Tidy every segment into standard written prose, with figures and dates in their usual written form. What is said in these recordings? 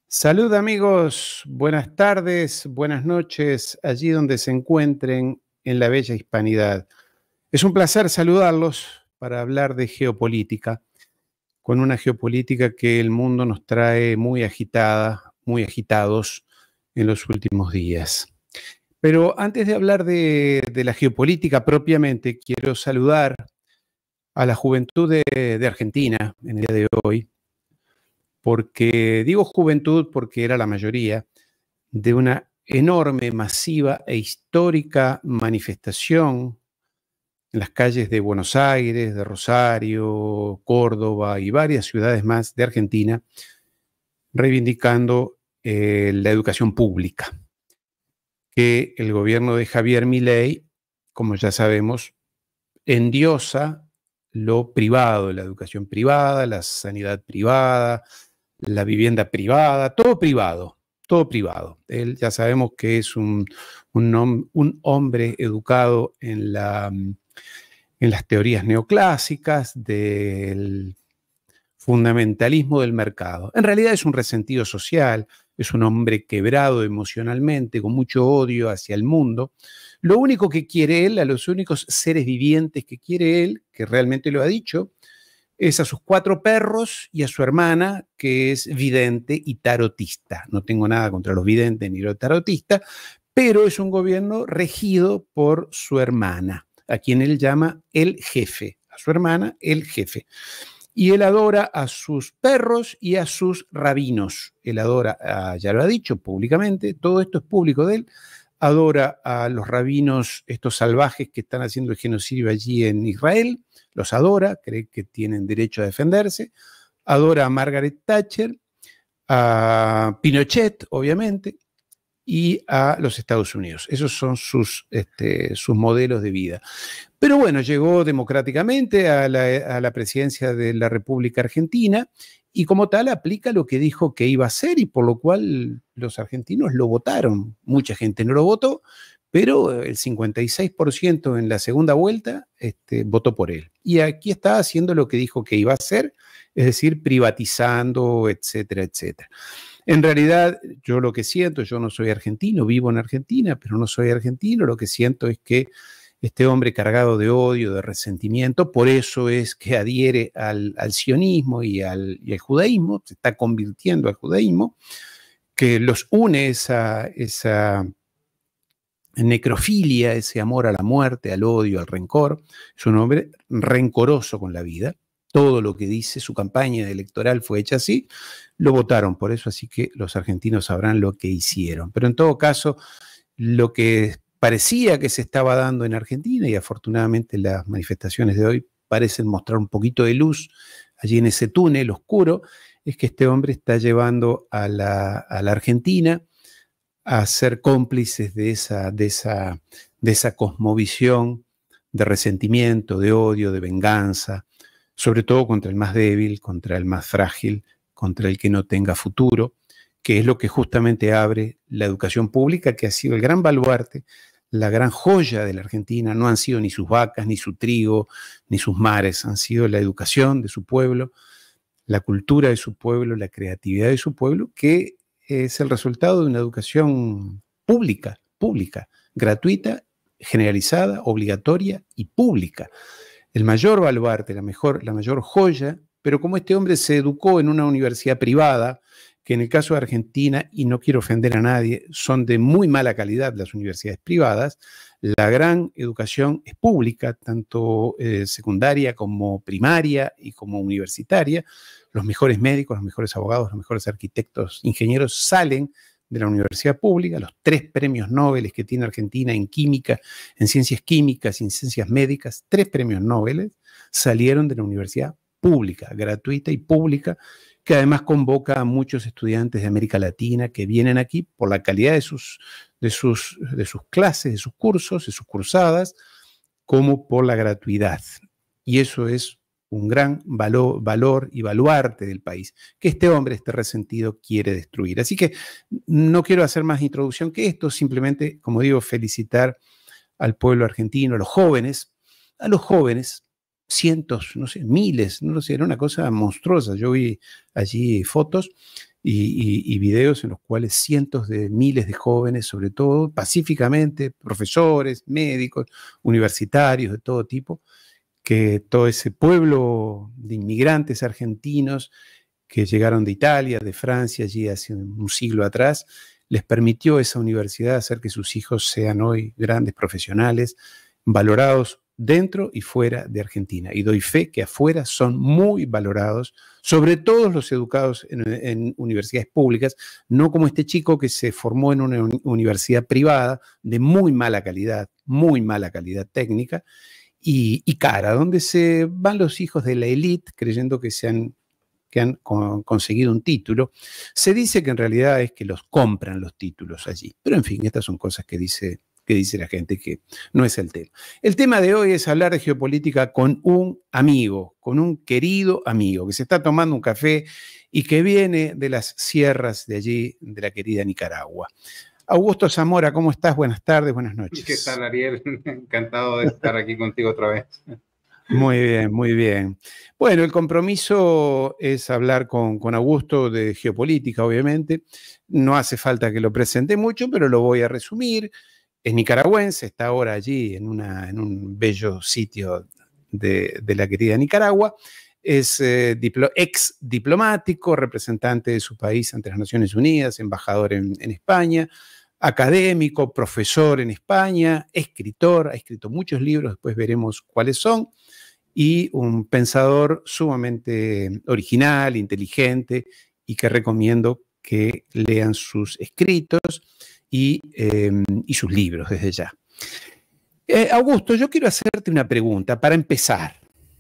Salud amigos, buenas tardes, buenas noches, allí donde se encuentren en la bella hispanidad. Es un placer saludarlos para hablar de geopolítica, con una geopolítica que el mundo nos trae muy agitada, muy agitados en los últimos días. Pero antes de hablar de la geopolítica propiamente, quiero saludar a la juventud de Argentina en el día de hoy, porque digo juventud porque era la mayoría de una enorme, masiva e histórica manifestación en las calles de Buenos Aires, de Rosario, Córdoba y varias ciudades más de Argentina, reivindicando la educación pública, que el gobierno de Javier Milei, como ya sabemos, endiosa lo privado, la educación privada, la sanidad privada, la vivienda privada, todo privado, todo privado. Él ya sabemos que es un hombre educado en las teorías neoclásicas del fundamentalismo del mercado. En realidad es un resentido social, es un hombre quebrado emocionalmente, con mucho odio hacia el mundo. Lo único que quiere él, a los únicos seres vivientes que quiere él, que realmente lo ha dicho, es a sus 4 perros y a su hermana, que es vidente y tarotista. No tengo nada contra los videntes ni los tarotistas, pero es un gobierno regido por su hermana, a quien él llama el jefe, a su hermana el jefe. Y él adora a sus perros y a sus rabinos. Él adora, ya lo ha dicho públicamente, todo esto es público de él, adora a los rabinos, estos salvajes que están haciendo el genocidio allí en Israel, los adora, cree que tienen derecho a defenderse, adora a Margaret Thatcher, a Pinochet, obviamente, y a los Estados Unidos. Esos son sus modelos de vida. Pero bueno, llegó democráticamente a la presidencia de la República Argentina y como tal aplica lo que dijo que iba a hacer y por lo cual los argentinos lo votaron. Mucha gente no lo votó, pero el 56% en la segunda vuelta votó por él. Y aquí está haciendo lo que dijo que iba a hacer, es decir, privatizando, etcétera, etcétera. En realidad, yo lo que siento, yo no soy argentino, vivo en Argentina, pero no soy argentino, lo que siento es que este hombre cargado de odio, de resentimiento, por eso es que adhiere al sionismo y al judaísmo, se está convirtiendo al judaísmo, que los une esa necrofilia, ese amor a la muerte, al odio, al rencor. Es un hombre rencoroso con la vida. Todo lo que dice su campaña electoral fue hecha así. Lo votaron por eso, así que los argentinos sabrán lo que hicieron. Pero en todo caso, lo que parecía que se estaba dando en Argentina, y afortunadamente las manifestaciones de hoy parecen mostrar un poquito de luz allí en ese túnel oscuro, es que este hombre está llevando a la Argentina a ser cómplices de esa cosmovisión de resentimiento, de odio, de venganza, sobre todo contra el más débil, contra el más frágil, contra el que no tenga futuro, que es lo que justamente abre la educación pública, que ha sido el gran baluarte, la gran joya de la Argentina. No han sido ni sus vacas, ni su trigo, ni sus mares, han sido la educación de su pueblo, la cultura de su pueblo, la creatividad de su pueblo, que es el resultado de una educación pública, gratuita, generalizada, obligatoria y pública. El mayor baluarte, la mayor joya, pero como este hombre se educó en una universidad privada, que en el caso de Argentina, y no quiero ofender a nadie, son de muy mala calidad las universidades privadas, la gran educación es pública, tanto secundaria como primaria y como universitaria. Los mejores médicos, los mejores abogados, los mejores arquitectos, ingenieros salen de la universidad pública. Los 3 premios Nobel que tiene Argentina en química, en ciencias químicas y en ciencias médicas, 3 premios Nobel salieron de la universidad pública, gratuita y pública, que además convoca a muchos estudiantes de América Latina que vienen aquí por la calidad de sus clases, de sus cursos, de sus cursadas, como por la gratuidad. Y eso es un gran valor y baluarte del país, que este hombre, este resentido, quiere destruir. Así que no quiero hacer más introducción que esto, simplemente, como digo, felicitar al pueblo argentino, a los jóvenes, cientos, no sé, miles, no lo sé, era una cosa monstruosa. Yo vi allí fotos y videos en los cuales cientos de miles de jóvenes, sobre todo pacíficamente, profesores, médicos, universitarios de todo tipo, que todo ese pueblo de inmigrantes argentinos que llegaron de Italia, de Francia, allí hace un siglo atrás, les permitió esa universidad hacer que sus hijos sean hoy grandes profesionales, valorados dentro y fuera de Argentina. Y doy fe que afuera son muy valorados, sobre todo los educados en universidades públicas, no como este chico que se formó en una universidad privada de muy mala calidad técnica y cara, donde se van los hijos de la élite creyendo que han conseguido un título. Se dice que en realidad es que los compran los títulos allí. Pero en fin, estas son cosas que dice la gente, que no es el tema. El tema de hoy es hablar de geopolítica con un amigo, con un querido amigo, que se está tomando un café y que viene de las sierras de allí, de la querida Nicaragua. Augusto Zamora, ¿cómo estás? Buenas tardes, buenas noches. ¿Qué tal, Ariel? Encantado de estar aquí contigo otra vez. Muy bien, muy bien. Bueno, el compromiso es hablar con Augusto de geopolítica, obviamente. No hace falta que lo presente mucho, pero lo voy a resumir. Es nicaragüense, está ahora allí en un bello sitio de la querida Nicaragua. Es ex diplomático, representante de su país ante las Naciones Unidas, embajador en España, académico, profesor en España, escritor, ha escrito muchos libros, después veremos cuáles son, y un pensador sumamente original, inteligente, y que recomiendo que lean sus escritos y sus libros desde ya. Augusto, yo quiero hacerte una pregunta para empezar.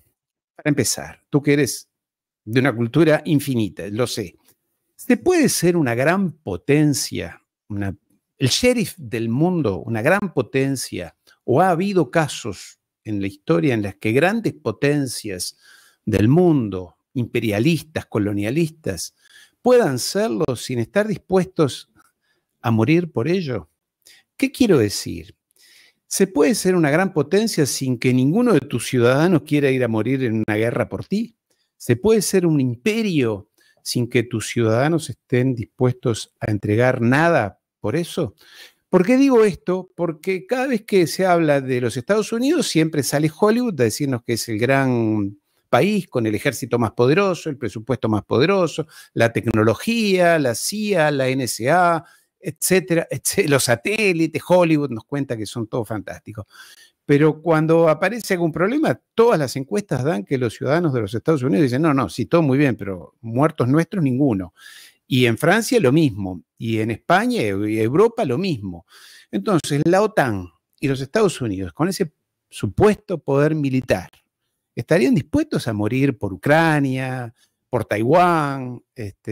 Tú que eres de una cultura infinita, lo sé. ¿Se puede ser una gran potencia, el sheriff del mundo, una gran potencia, o ha habido casos en la historia en las que grandes potencias del mundo, imperialistas, colonialistas, puedan serlo sin estar dispuestos a morir por ello? ¿Qué quiero decir? ¿Se puede ser una gran potencia sin que ninguno de tus ciudadanos quiera ir a morir en una guerra por ti? ¿Se puede ser un imperio sin que tus ciudadanos estén dispuestos a entregar nada por eso? ¿Por qué digo esto? Porque cada vez que se habla de los Estados Unidos siempre sale Hollywood a decirnos que es el gran país con el ejército más poderoso, el presupuesto más poderoso, la tecnología, la CIA, la NSA, etcétera, etcétera, los satélites. Hollywood nos cuenta que son todos fantásticos. Pero cuando aparece algún problema, todas las encuestas dan que los ciudadanos de los Estados Unidos dicen, no, sí, todo muy bien, pero muertos nuestros ninguno. Y en Francia lo mismo, y en España y Europa lo mismo. Entonces, la OTAN y los Estados Unidos, con ese supuesto poder militar, ¿estarían dispuestos a morir por Ucrania, por Taiwán,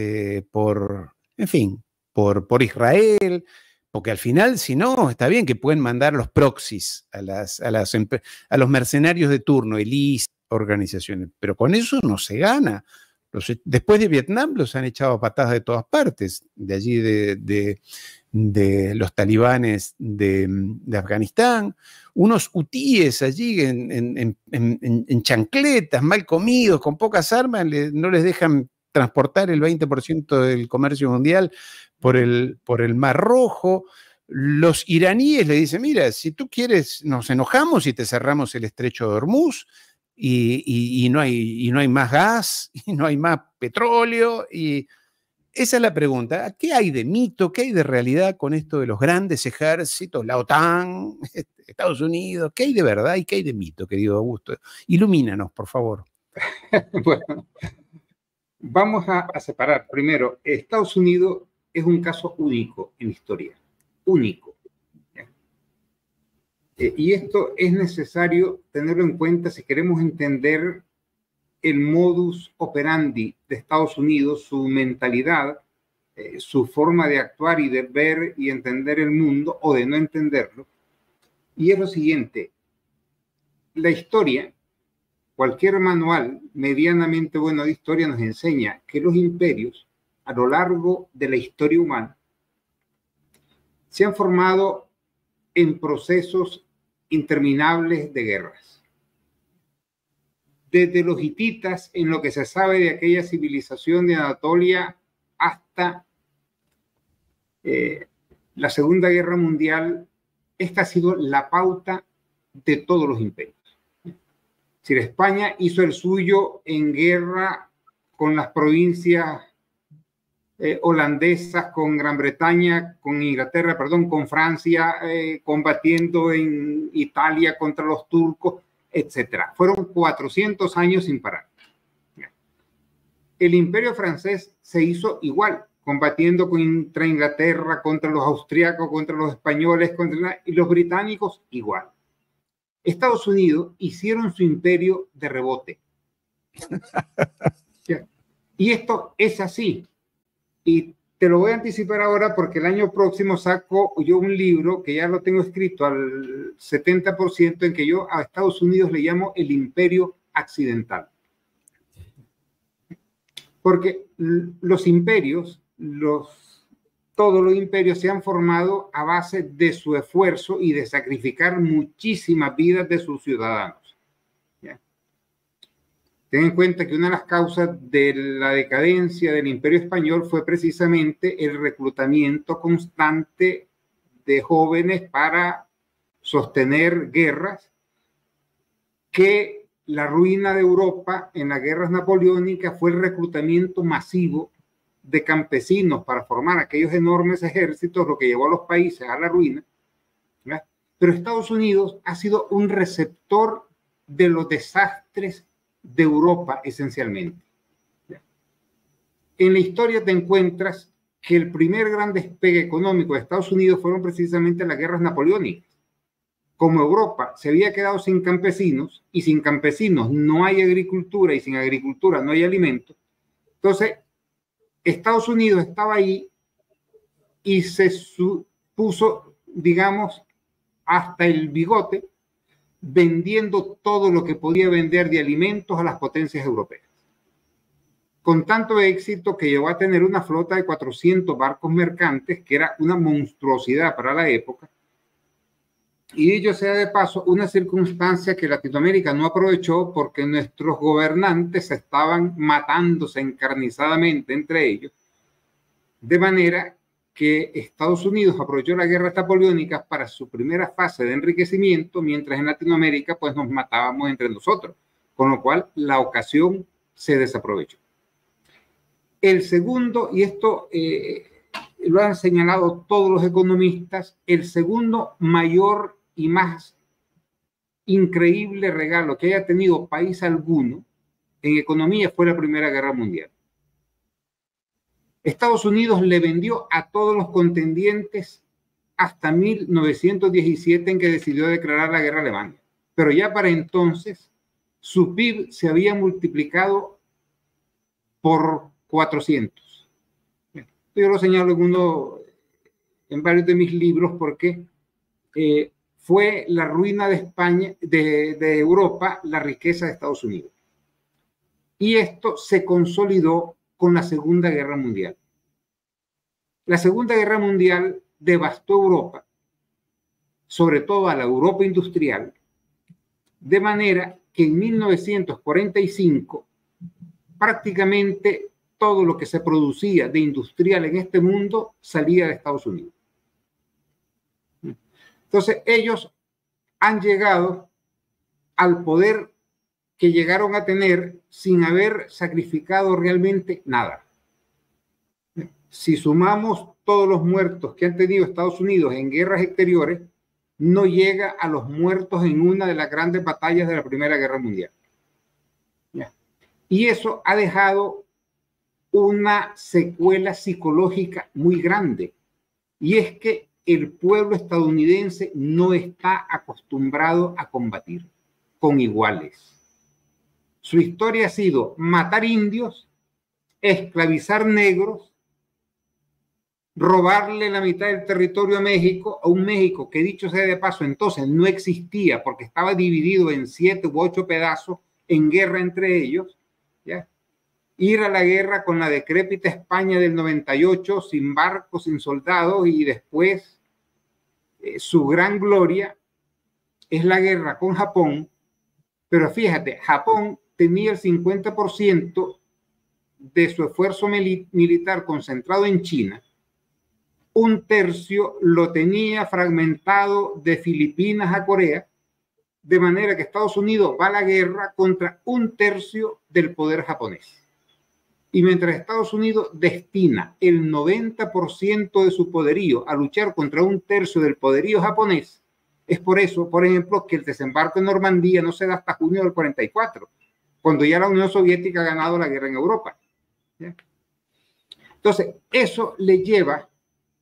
en fin, por Israel? Porque al final, si no, está bien que pueden mandar los proxies a los mercenarios de turno, elites, organizaciones, pero con eso no se gana. Después de Vietnam los han echado a patadas de todas partes, de allí de los talibanes de Afganistán, unos hutíes allí en chancletas, mal comidos, con pocas armas, no les dejan transportar el 20% del comercio mundial por el Mar Rojo. Los iraníes le dicen, mira, si tú quieres, nos enojamos y te cerramos el estrecho de Hormuz, y no hay más gas, y no hay más petróleo, y esa es la pregunta. ¿Qué hay de mito, qué hay de realidad con esto de los grandes ejércitos, la OTAN, Estados Unidos? ¿Qué hay de verdad y qué hay de mito, querido Augusto? Ilumínanos, por favor. Bueno, vamos a separar. Primero, Estados Unidos es un caso único en la historia, único. Y esto es necesario tenerlo en cuenta si queremos entender el modus operandi de Estados Unidos, su mentalidad, su forma de actuar y de ver y entender el mundo o de no entenderlo. Y es lo siguiente: la historia, cualquier manual medianamente bueno de historia nos enseña que los imperios a lo largo de la historia humana se han formado en procesos interminables de guerras. Desde los hititas, en lo que se sabe de aquella civilización de Anatolia, hasta la Segunda Guerra Mundial, esta ha sido la pauta de todos los imperios. Es decir, España hizo el suyo en guerra con las provincias holandesas, con Gran Bretaña, con Inglaterra, perdón, con Francia, combatiendo en Italia contra los turcos, etcétera. Fueron 400 años sin parar. El Imperio francés se hizo igual, combatiendo contra Inglaterra, contra los austriacos, contra los españoles, y los británicos igual. Estados Unidos hicieron su imperio de rebote. Y esto es así. Y te lo voy a anticipar ahora porque el año próximo saco yo un libro que ya lo tengo escrito al 70%, en que yo a Estados Unidos le llamo el imperio accidental. Porque los imperios, todos los imperios se han formado a base de su esfuerzo y de sacrificar muchísimas vidas de sus ciudadanos. ¿Ya? Ten en cuenta que una de las causas de la decadencia del Imperio Español fue precisamente el reclutamiento constante de jóvenes para sostener guerras, que la ruina de Europa en las guerras napoleónicas fue el reclutamiento masivo de campesinos para formar aquellos enormes ejércitos, lo que llevó a los países a la ruina. ¿Verdad? Pero Estados Unidos ha sido un receptor de los desastres de Europa esencialmente. ¿Verdad? En la historia te encuentras que el primer gran despegue económico de Estados Unidos fueron precisamente las guerras napoleónicas. Como Europa se había quedado sin campesinos, y sin campesinos no hay agricultura, y sin agricultura no hay alimento, entonces Estados Unidos estaba ahí y se puso, digamos, hasta el bigote, vendiendo todo lo que podía vender de alimentos a las potencias europeas. Con tanto éxito que llegó a tener una flota de 400 barcos mercantes, que era una monstruosidad para la época. Y ello sea de paso una circunstancia que Latinoamérica no aprovechó, porque nuestros gobernantes estaban matándose encarnizadamente entre ellos, de manera que Estados Unidos aprovechó las guerras napoleónicas para su primera fase de enriquecimiento, mientras en Latinoamérica pues nos matábamos entre nosotros, con lo cual la ocasión se desaprovechó. El segundo, y esto lo han señalado todos los economistas, el segundo mayor y más increíble regalo que haya tenido país alguno en economía fue la Primera Guerra Mundial. Estados Unidos le vendió a todos los contendientes hasta 1917, en que decidió declarar la guerra a Alemania. Pero ya para entonces su PIB se había multiplicado por 400. Yo lo señalo en varios de mis libros, porque fue la ruina de España, de Europa, la riqueza de Estados Unidos. Y esto se consolidó con la Segunda Guerra Mundial. La Segunda Guerra Mundial devastó Europa, sobre todo a la Europa industrial, de manera que en 1945 prácticamente todo lo que se producía de industrial en este mundo salía de Estados Unidos. Entonces ellos han llegado al poder que llegaron a tener sin haber sacrificado realmente nada. Si sumamos todos los muertos que han tenido Estados Unidos en guerras exteriores, no llega a los muertos en una de las grandes batallas de la Primera Guerra Mundial. Y eso ha dejado una secuela psicológica muy grande, y es que el pueblo estadounidense no está acostumbrado a combatir con iguales. Su historia ha sido matar indios, esclavizar negros, robarle la mitad del territorio a México, a un México que, dicho sea de paso, entonces no existía, porque estaba dividido en 7 u 8 pedazos en guerra entre ellos, ¿ya? Ir a la guerra con la decrépita España del 98, sin barcos, sin soldados, y después su gran gloria es la guerra con Japón. Pero fíjate, Japón tenía el 50% de su esfuerzo militar concentrado en China, un tercio lo tenía fragmentado de Filipinas a Corea, de manera que Estados Unidos va a la guerra contra un tercio del poder japonés. Y mientras Estados Unidos destina el 90% de su poderío a luchar contra un tercio del poderío japonés, es por eso, por ejemplo, que el desembarco en Normandía no se da hasta junio del 44, cuando ya la Unión Soviética ha ganado la guerra en Europa. ¿Ya? Entonces, eso le lleva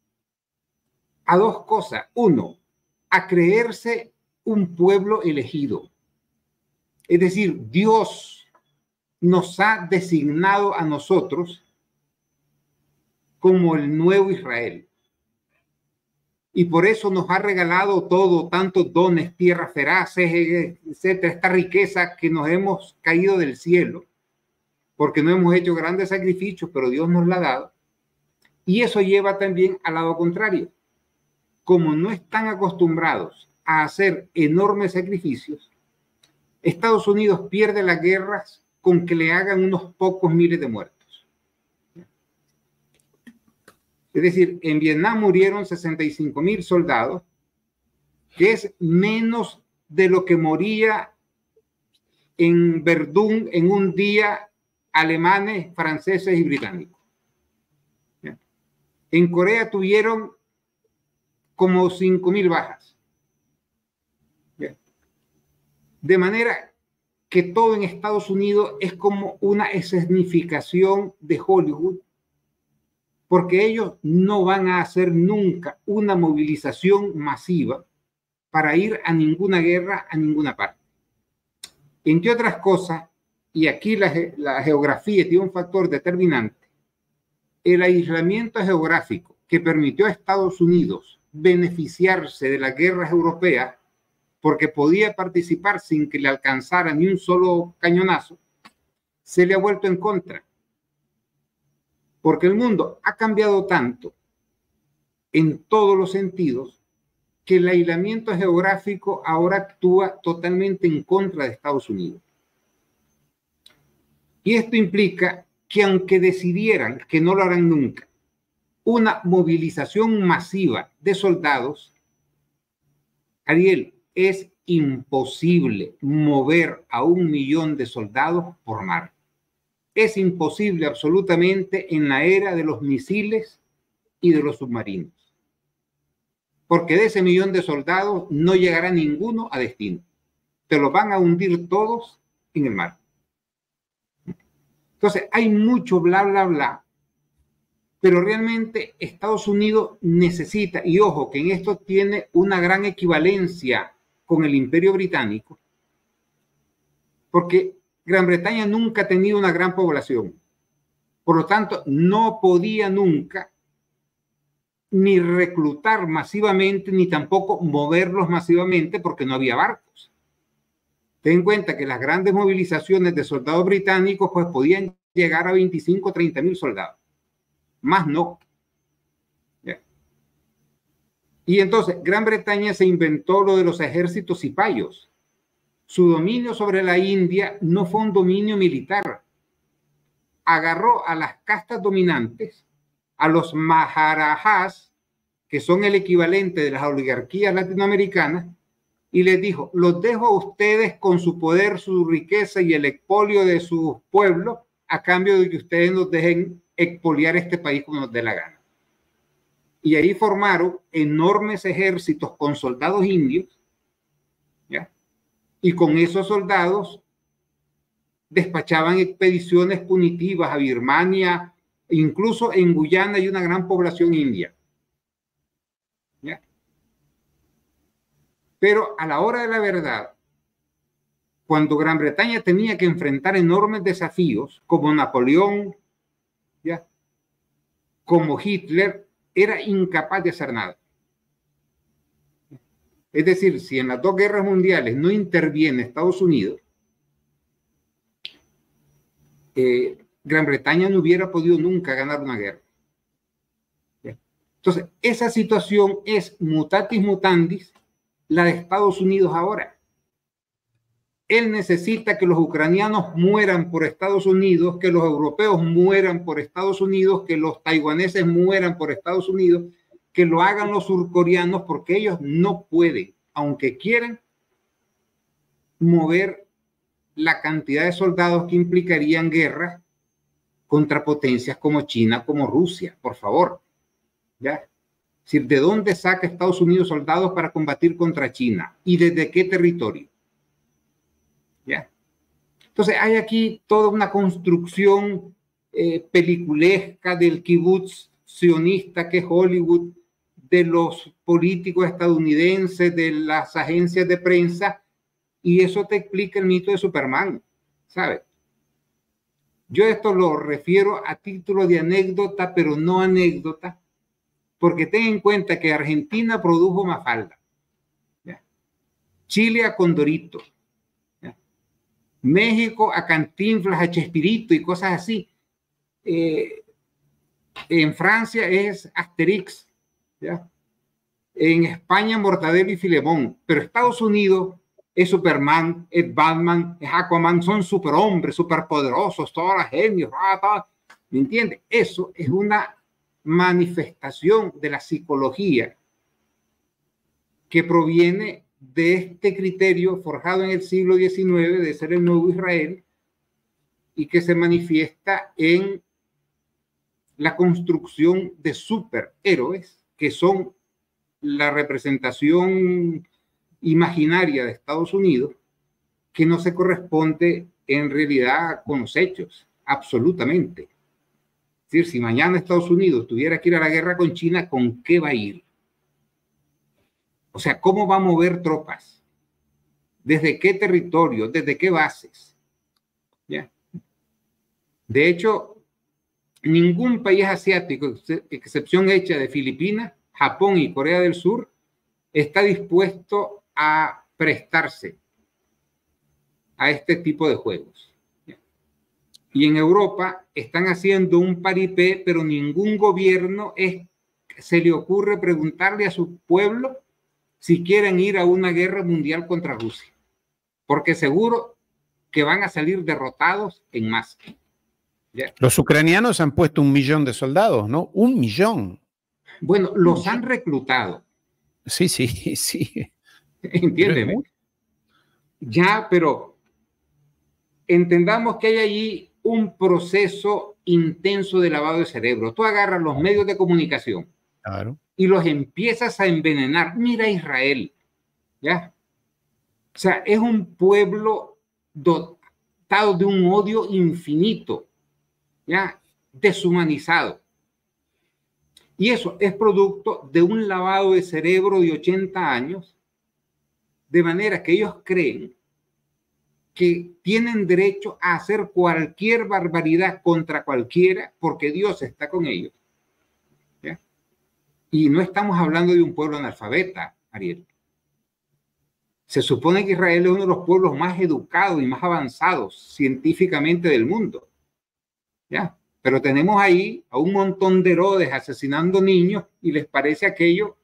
a dos cosas. Uno, a creerse un pueblo elegido. Es decir, Dios nos ha designado a nosotros como el nuevo Israel. Y por eso nos ha regalado todo, tantos dones, tierras feraces, etcétera, esta riqueza que nos hemos caído del cielo, porque no hemos hecho grandes sacrificios, pero Dios nos la ha dado. Y eso lleva también al lado contrario. Como no están acostumbrados a hacer enormes sacrificios, Estados Unidos pierde las guerras con que le hagan unos pocos miles de muertos. Es decir, en Vietnam murieron 65,000 soldados, que es menos de lo que moría en Verdún en un día alemanes, franceses y británicos. En Corea tuvieron como 5,000 bajas. De manera que todo en Estados Unidos es como una escenificación de Hollywood, porque ellos no van a hacer nunca una movilización masiva para ir a ninguna guerra, a ninguna parte. Entre otras cosas, y aquí la geografía tiene un factor determinante, el aislamiento geográfico que permitió a Estados Unidos beneficiarse de las guerras europeas porque podía participar sin que le alcanzara ni un solo cañonazo, se le ha vuelto en contra. Porque el mundo ha cambiado tanto en todos los sentidos que el aislamiento geográfico ahora actúa totalmente en contra de Estados Unidos. Y esto implica que aunque decidieran, que no lo harán nunca, una movilización masiva de soldados, Ariel, es imposible mover a 1 millón de soldados por mar. Es imposible absolutamente en la era de los misiles y de los submarinos. Porque de ese 1 millón de soldados no llegará ninguno a destino. Te los van a hundir todos en el mar. Entonces, hay mucho bla, bla, bla. Pero realmente Estados Unidos necesita, y ojo, que en esto tiene una gran equivalencia con el Imperio Británico, porque Gran Bretaña nunca ha tenido una gran población. Por lo tanto, no podía nunca ni reclutar masivamente, ni tampoco moverlos masivamente porque no había barcos. Ten en cuenta que las grandes movilizaciones de soldados británicos pues podían llegar a 25 o 30,000 soldados. Más no. ¿Ya? Y entonces Gran Bretaña se inventó lo de los ejércitos cipayos. Su dominio sobre la India no fue un dominio militar. Agarró a las castas dominantes, a los maharajas, que son el equivalente de las oligarquías latinoamericanas, y les dijo, los dejo a ustedes con su poder, su riqueza y el expolio de sus pueblos, a cambio de que ustedes nos dejen expoliar este país como nos dé la gana. Y ahí formaron enormes ejércitos con soldados indios, ¿ya? Y con esos soldados despachaban expediciones punitivas a Birmania, incluso en Guyana hay una gran población india. ¿Ya? Pero a la hora de la verdad, cuando Gran Bretaña tenía que enfrentar enormes desafíos, como Napoleón, ¿ya? Como Hitler, era incapaz de hacer nada. Es decir, si en las 2 guerras mundiales no interviene Estados Unidos, Gran Bretaña no hubiera podido nunca ganar una guerra. Entonces, esa situación es mutatis mutandis la de Estados Unidos ahora. Él necesita que los ucranianos mueran por Estados Unidos, que los europeos mueran por Estados Unidos, que los taiwaneses mueran por Estados Unidos, que lo hagan los surcoreanos, porque ellos no pueden, aunque quieran, mover la cantidad de soldados que implicarían guerras contra potencias como China, como Rusia, por favor. ¿Ya? Es decir, ¿de dónde saca Estados Unidos soldados para combatir contra China? ¿Y desde qué territorio? ¿Ya? Entonces hay aquí toda una construcción peliculesca del kibutz sionista que es Hollywood, de los políticos estadounidenses, de las agencias de prensa, y eso te explica el mito de Superman, ¿sabes? Yo esto lo refiero a título de anécdota, pero no anécdota, porque ten en cuenta que Argentina produjo Mafalda, ¿ya? Chile a Condorito, ¿ya? México a Cantinflas, a Chespirito y cosas así. En Francia es Asterix, ¿ya? En España Mortadelo y Filemón, pero Estados Unidos es Superman, es Batman, es Aquaman, son superhombres, superpoderosos, todos los genios, ¿me entiendes? Eso es una manifestación de la psicología que proviene de este criterio forjado en el siglo XIX de ser el nuevo Israel y que se manifiesta en la construcción de superhéroes que son la representación imaginaria de Estados Unidos, que no se corresponde en realidad con los hechos, absolutamente. Es decir, si mañana Estados Unidos tuviera que ir a la guerra con China, ¿con qué va a ir? O sea, ¿cómo va a mover tropas? ¿Desde qué territorio? ¿Desde qué bases? ¿Ya? De hecho, ningún país asiático, excepción hecha de Filipinas, Japón y Corea del Sur, está dispuesto a prestarse a este tipo de juegos. Y en Europa están haciendo un paripé, pero ningún gobierno se le ocurre preguntarle a su pueblo si quieren ir a una guerra mundial contra Rusia, porque seguro que van a salir derrotados en masa. ¿Ya? Los ucranianos han puesto 1 millón de soldados, ¿no? 1 millón. Bueno, los han reclutado. Sí, sí, sí. Entiéndeme. Ya, pero entendamos que hay allí un proceso intenso de lavado de cerebro. Tú agarras los medios de comunicación, claro, y los empiezas a envenenar. Mira Israel, ¿ya? O sea, es un pueblo dotado de un odio infinito, ¿ya? Deshumanizado. Y eso es producto de un lavado de cerebro de 80 años, de manera que ellos creen que tienen derecho a hacer cualquier barbaridad contra cualquiera porque Dios está con ellos. ¿Ya? Y no estamos hablando de un pueblo analfabeta, Ariel. Se supone que Israel es uno de los pueblos más educados y más avanzados científicamente del mundo. ¿Ya? Pero tenemos ahí a un montón de Herodes asesinando niños y les parece aquello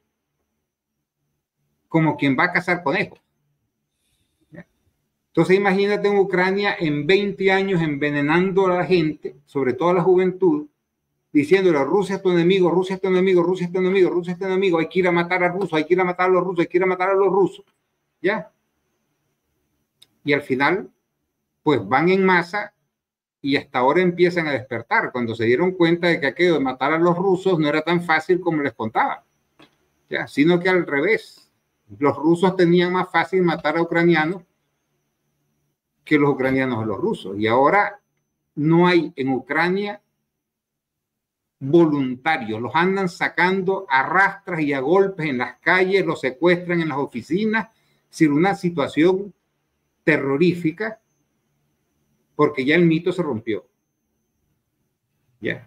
como quien va a cazar conejos. ¿Ya? Entonces imagínate en Ucrania en 20 años envenenando a la gente, sobre todo a la juventud, diciéndole Rusia es tu enemigo, Rusia es tu enemigo, Rusia es tu enemigo, Rusia es tu enemigo, hay que ir a matar a rusos, hay que ir a matar a los rusos, hay que ir a matar a los rusos. ¿Ya? Y al final, pues van en masa y hasta ahora empiezan a despertar cuando se dieron cuenta de que aquello de matar a los rusos no era tan fácil como les contaba, ¿ya? Sino que al revés, los rusos tenían más fácil matar a ucranianos que los ucranianos a los rusos. Y ahora no hay en Ucrania voluntarios, los andan sacando a rastras y a golpes en las calles, los secuestran en las oficinas, sin una situación terrorífica, porque ya el mito se rompió. Ya.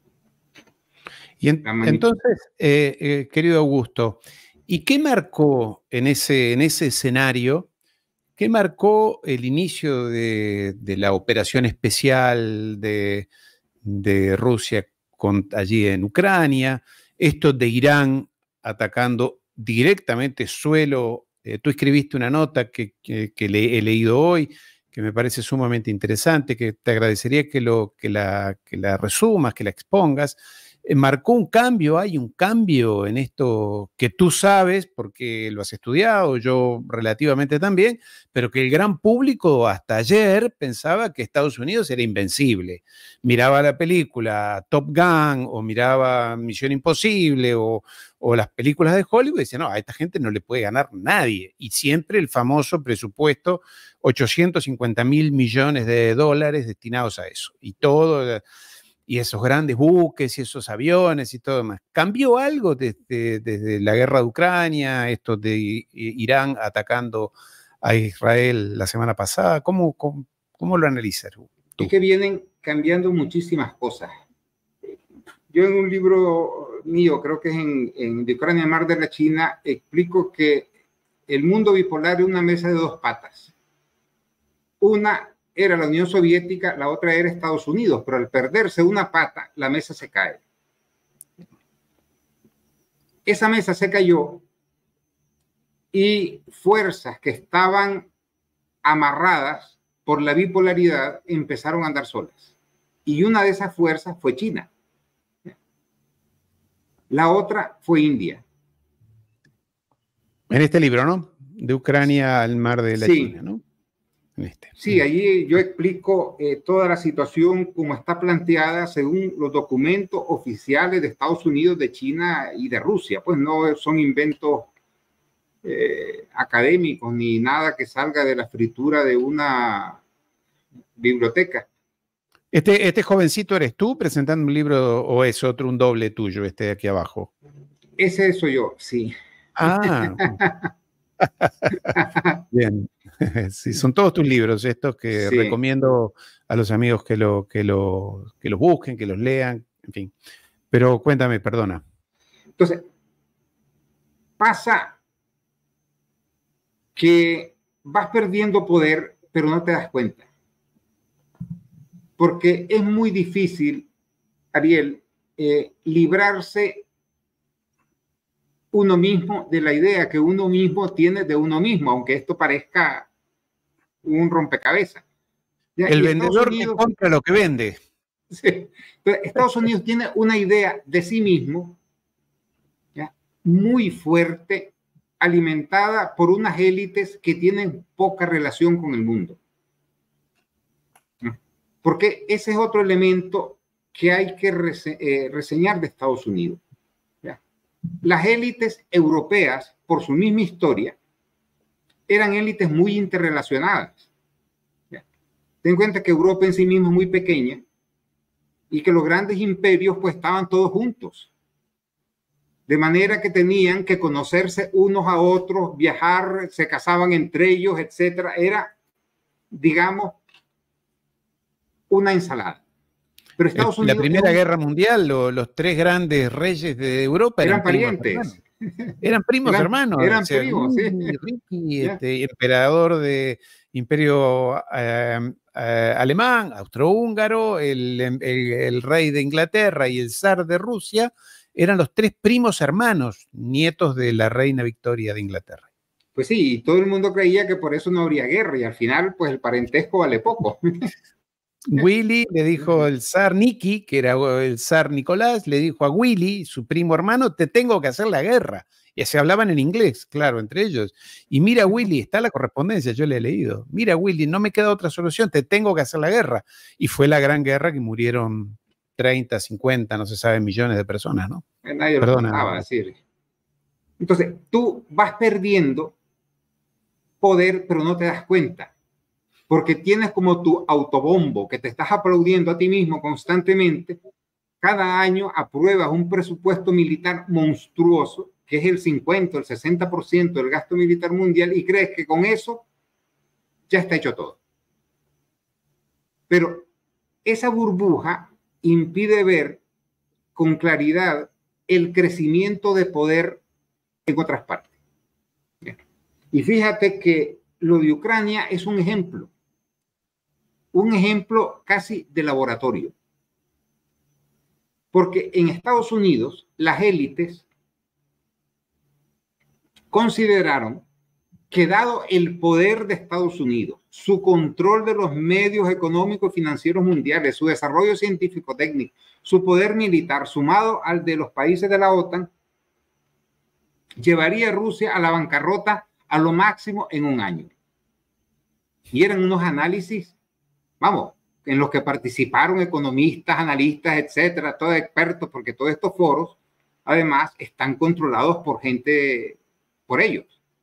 Y entonces, querido Augusto, ¿y qué marcó en ese escenario? ¿Qué marcó el inicio de la operación especial de Rusia allí en Ucrania? Esto de Irán atacando directamente suelo Tú escribiste una nota que he leído hoy, que me parece sumamente interesante, que te agradecería que la resumas, que la expongas. Marcó un cambio, hay un cambio en esto que tú sabes, porque lo has estudiado, yo relativamente también, pero que el gran público hasta ayer pensaba que Estados Unidos era invencible. Miraba la película Top Gun o miraba Misión Imposible o las películas de Hollywood y decía, no, a esta gente no le puede ganar nadie. Y siempre el famoso presupuesto, 850 mil millones de dólares destinados a eso. Y todo, y esos grandes buques y esos aviones y todo demás. ¿Cambió algo desde la guerra de Ucrania, esto de Irán atacando a Israel la semana pasada? ¿Cómo lo analizas tú? Es que vienen cambiando muchísimas cosas. Yo en un libro mío, creo que es en De Ucrania, Mar de la China, explico que el mundo bipolar es una mesa de dos patas. Una era la Unión Soviética, la otra era Estados Unidos, pero al perderse una pata, la mesa se cae. Esa mesa se cayó y fuerzas que estaban amarradas por la bipolaridad empezaron a andar solas. Y una de esas fuerzas fue China. La otra fue India. En este libro, ¿no? De Ucrania al Mar de la China, ¿no? Sí, allí yo explico toda la situación como está planteada según los documentos oficiales de Estados Unidos, de China y de Rusia. Pues no son inventos académicos ni nada que salga de la escritura de una biblioteca. ¿Este jovencito eres tú presentando un libro o es otro, un doble tuyo, este de aquí abajo? Ese soy yo, sí. Ah, bien. Sí, son todos tus libros estos que recomiendo a los amigos que los busquen, que los lean, en fin. Pero cuéntame, perdona. Entonces, pasa que vas perdiendo poder, pero no te das cuenta. Porque es muy difícil, Ariel, librarse uno mismo de la idea que uno mismo tiene de uno mismo, aunque esto parezca un rompecabezas. ¿Ya? El vendedor que compra lo que vende. Sí. Pero Estados Unidos tiene una idea de sí mismo, ¿ya?, muy fuerte, alimentada por unas élites que tienen poca relación con el mundo. Porque ese es otro elemento que hay que reseñar de Estados Unidos. ¿Ya? Las élites europeas, por su misma historia, eran élites muy interrelacionadas. ¿Ya? Ten en cuenta que Europa en sí misma es muy pequeña y que los grandes imperios pues estaban todos juntos. De manera que tenían que conocerse unos a otros, viajar, se casaban entre ellos, etcétera. Era, digamos, una ensalada. Pero Estados Unidos... La Primera Guerra Mundial, los tres grandes reyes de Europa eran parientes. Eran primos hermanos. Eran primos, sí. Ricky, emperador de Imperio Alemán, austrohúngaro, el rey de Inglaterra y el zar de Rusia, eran los tres primos hermanos, nietos de la reina Victoria de Inglaterra. Pues sí, todo el mundo creía que por eso no habría guerra y al final pues el parentesco vale poco. Willy le dijo el zar Niki, que era el zar Nicolás, le dijo a Willy, su primo hermano, te tengo que hacer la guerra. Y se hablaban en inglés, claro, entre ellos. Y mira, Willy, está la correspondencia, yo le he leído. Mira, Willy, no me queda otra solución, te tengo que hacer la guerra. Y fue la gran guerra que murieron 30, 50, no se sabe, millones de personas, ¿no? Nadie lo contaba, decir. Entonces, tú vas perdiendo poder, pero no te das cuenta. Porque tienes como tu autobombo que te estás aplaudiendo a ti mismo constantemente. Cada año apruebas un presupuesto militar monstruoso, que es el 50, el 60% del gasto militar mundial, y crees que con eso ya está hecho todo. Pero esa burbuja impide ver con claridad el crecimiento de poder en otras partes. Y fíjate que lo de Ucrania es un ejemplo casi de laboratorio. Porque en Estados Unidos las élites consideraron que dado el poder de Estados Unidos, su control de los medios económicos y financieros mundiales, su desarrollo científico-técnico, su poder militar, sumado al de los países de la OTAN, llevaría a Rusia a la bancarrota a lo máximo en un año. Y eran unos análisis, vamos, en los que participaron economistas, analistas, etcétera, todos expertos, porque todos estos foros, además, están controlados por gente, por ellos.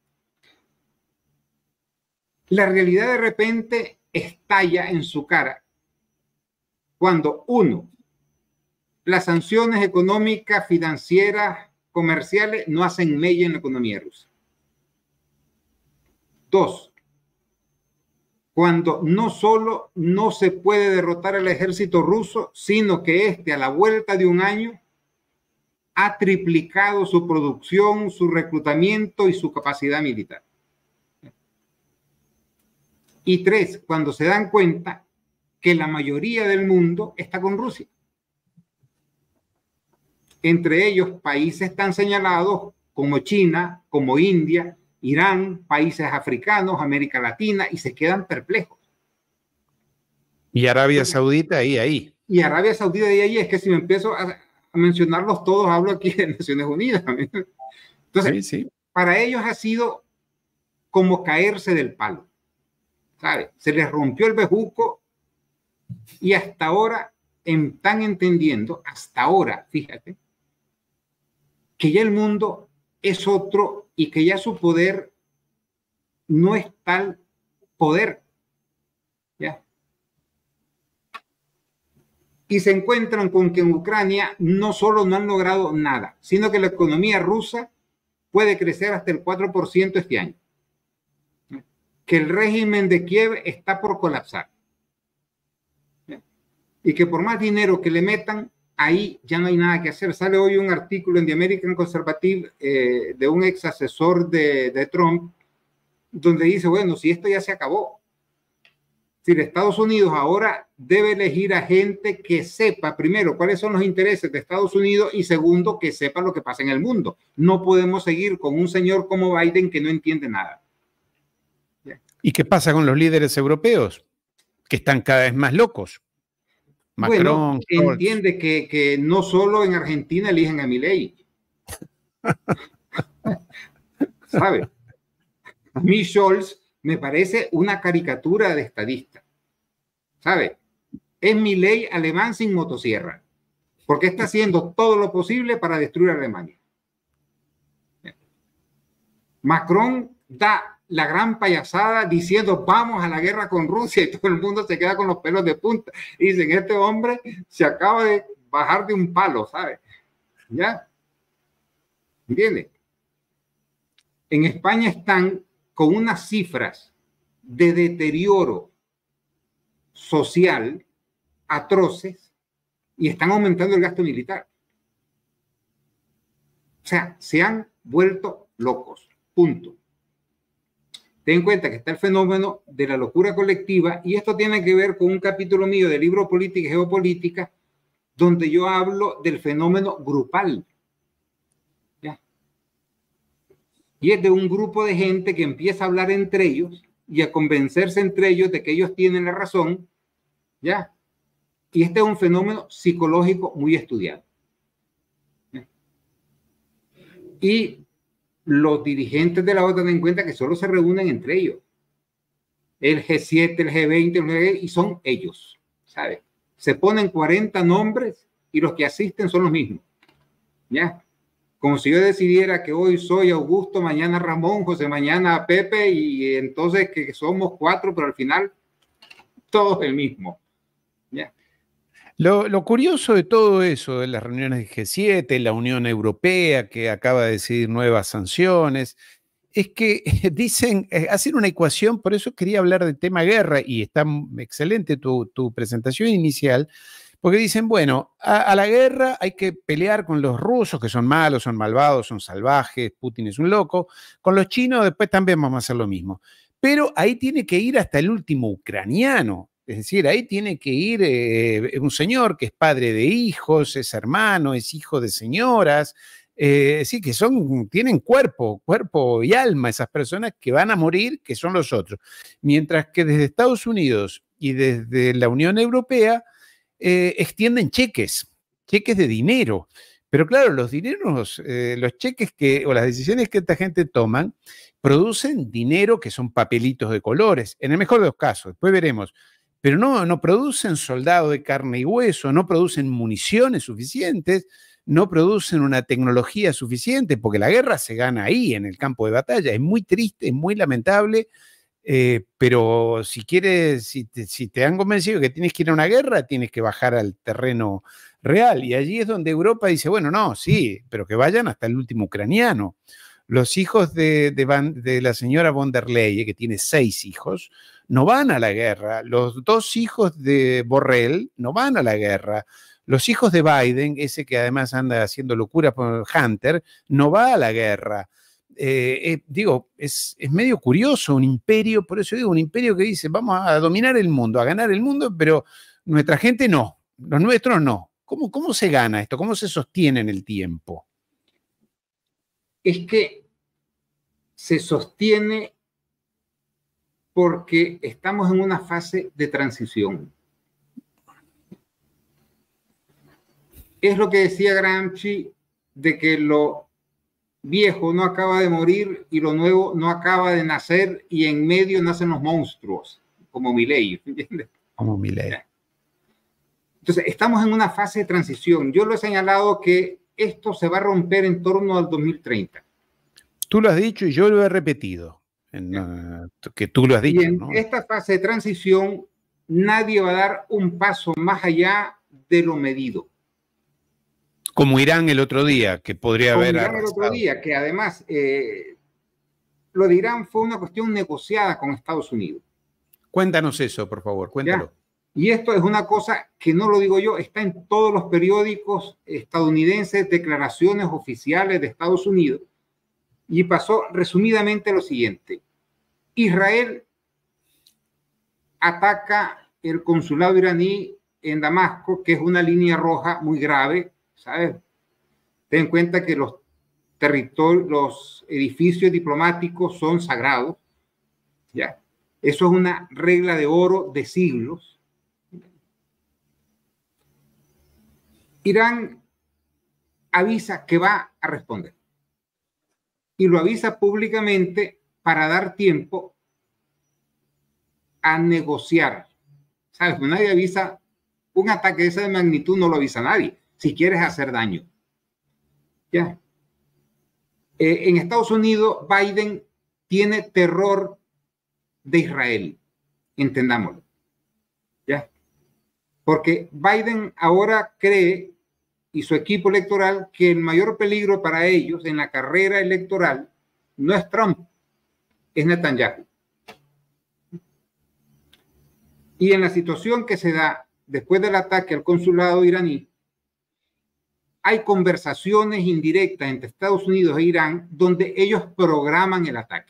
La realidad de repente estalla en su cara cuando, uno, las sanciones económicas, financieras, comerciales no hacen mella en la economía rusa. Dos, cuando no solo no se puede derrotar al ejército ruso, sino que éste a la vuelta de un año ha triplicado su producción, su reclutamiento y su capacidad militar. Y tres, cuando se dan cuenta que la mayoría del mundo está con Rusia. Entre ellos países tan señalados como China, como India, Irán, países africanos, América Latina, y se quedan perplejos. Y Arabia Saudita ahí. Y Arabia Saudita ahí, es que si me empiezo a mencionarlos todos, hablo aquí de Naciones Unidas. Entonces, sí. Para ellos ha sido como caerse del palo, ¿sabe? Se les rompió el bejuco y hasta ahora están entendiendo, hasta ahora, fíjate, que ya el mundo es otro y que ya su poder no es tal poder, ¿ya? Y se encuentran con que en Ucrania no solo no han logrado nada, sino que la economía rusa puede crecer hasta el 4% este año. Que el régimen de Kiev está por colapsar. Y que por más dinero que le metan, ahí ya no hay nada que hacer. Sale hoy un artículo en The American Conservative de un ex asesor de Trump, donde dice, bueno, si esto ya se acabó. Si Estados Unidos ahora debe elegir a gente que sepa, primero, cuáles son los intereses de Estados Unidos y segundo, que sepa lo que pasa en el mundo. No podemos seguir con un señor como Biden que no entiende nada. ¿Y qué pasa con los líderes europeos? Que están cada vez más locos. Macron, bueno, entiende que no solo en Argentina eligen a Milei. ¿Sabe? A mí Scholz me parece una caricatura de estadista. ¿Sabe? Es Milei alemán sin motosierra. Porque está haciendo todo lo posible para destruir a Alemania. Macron da la gran payasada diciendo vamos a la guerra con Rusia y todo el mundo se queda con los pelos de punta. Y dicen, este hombre se acaba de bajar de un palo, ¿sabe? ¿Ya? ¿Entiende? En España están con unas cifras de deterioro social atroces y están aumentando el gasto militar. O sea, se han vuelto locos. Punto. Ten en cuenta que está el fenómeno de la locura colectiva y esto tiene que ver con un capítulo mío del libro Política y Geopolítica donde yo hablo del fenómeno grupal. ¿Ya? Y es de un grupo de gente que empieza a hablar entre ellos y a convencerse entre ellos de que ellos tienen la razón. ¿Ya? Y este es un fenómeno psicológico muy estudiado. ¿Ya? Y los dirigentes de la OTAN dan cuenta que solo se reúnen entre ellos. El G7, el G20, el G20 y son ellos, ¿sabes? Se ponen 40 nombres y los que asisten son los mismos. ¿Ya? Como si yo decidiera que hoy soy Augusto, mañana Ramón, José, mañana Pepe y entonces que somos 4, pero al final todos el mismo. ¿Ya? Lo curioso de todo eso, de las reuniones de G7, la Unión Europea que acaba de decidir nuevas sanciones, es que dicen, hacen una ecuación, por eso quería hablar del tema guerra, y está excelente tu presentación inicial, porque dicen, bueno, a la guerra hay que pelear con los rusos, que son malos, son malvados, son salvajes, Putin es un loco, con los chinos después también vamos a hacer lo mismo, pero ahí tiene que ir hasta el último ucraniano. Es decir, ahí tiene que ir un señor que es padre de hijos, es hermano, es hijo de señoras, Sí, que tienen cuerpo y alma esas personas que van a morir, que son los otros. Mientras que desde Estados Unidos y desde la Unión Europea extienden cheques de dinero. Pero claro, los dineros, los cheques o las decisiones que esta gente toman producen dinero que son papelitos de colores, en el mejor de los casos, después veremos. Pero no producen soldados de carne y hueso, no producen municiones suficientes, no producen una tecnología suficiente, porque la guerra se gana ahí, en el campo de batalla. Es muy triste, es muy lamentable, pero si quieres, si te han convencido que tienes que ir a una guerra, tienes que bajar al terreno real. Y allí es donde Europa dice, bueno, no, sí, pero que vayan hasta el último ucraniano. Los hijos de la señora von der Leyen, que tiene 6 hijos, no van a la guerra. Los 2 hijos de Borrell no van a la guerra. Los hijos de Biden, ese que además anda haciendo locura por Hunter, no va a la guerra. Digo, es medio curioso un imperio, por eso digo, un imperio que dice, vamos a dominar el mundo, a ganar el mundo, pero nuestra gente no, los nuestros no. ¿Cómo se gana esto? ¿Cómo se sostiene en el tiempo? Es que se sostiene porque estamos en una fase de transición. Es lo que decía Gramsci, de que lo viejo no acaba de morir y lo nuevo no acaba de nacer, y en medio nacen los monstruos, como Milei. Como Milei. Entonces, estamos en una fase de transición. Yo lo he señalado que esto se va a romper en torno al 2030. Tú lo has dicho y yo lo he repetido, que tú lo has dicho. Y en ¿no? esta fase de transición, nadie va a dar un paso más allá de lo medido. Como Irán el otro día, que podría haber arrasado. El otro día, que además lo de Irán fue una cuestión negociada con Estados Unidos. Cuéntanos eso, por favor, cuéntalo. ¿Ya? Y esto es una cosa que no lo digo yo, está en todos los periódicos estadounidenses, declaraciones oficiales de Estados Unidos, y pasó resumidamente lo siguiente. Israel ataca el consulado iraní en Damasco, que es una línea roja muy grave, ¿sabes? Ten en cuenta que los territorios, los edificios diplomáticos son sagrados, ¿ya? Eso es una regla de oro de siglos. Irán avisa que va a responder y lo avisa públicamente para dar tiempo a negociar. ¿Sabes? Nadie avisa un ataque de esa magnitud, no lo avisa nadie, si quieres hacer daño. ¿Ya? En Estados Unidos, Biden tiene terror de Israel, entendámoslo. ¿Ya? Porque Biden ahora cree, y su equipo electoral, que el mayor peligro para ellos en la carrera electoral no es Trump, es Netanyahu. Y en la situación que se da después del ataque al consulado iraní, hay conversaciones indirectas entre Estados Unidos e Irán donde ellos programan el ataque.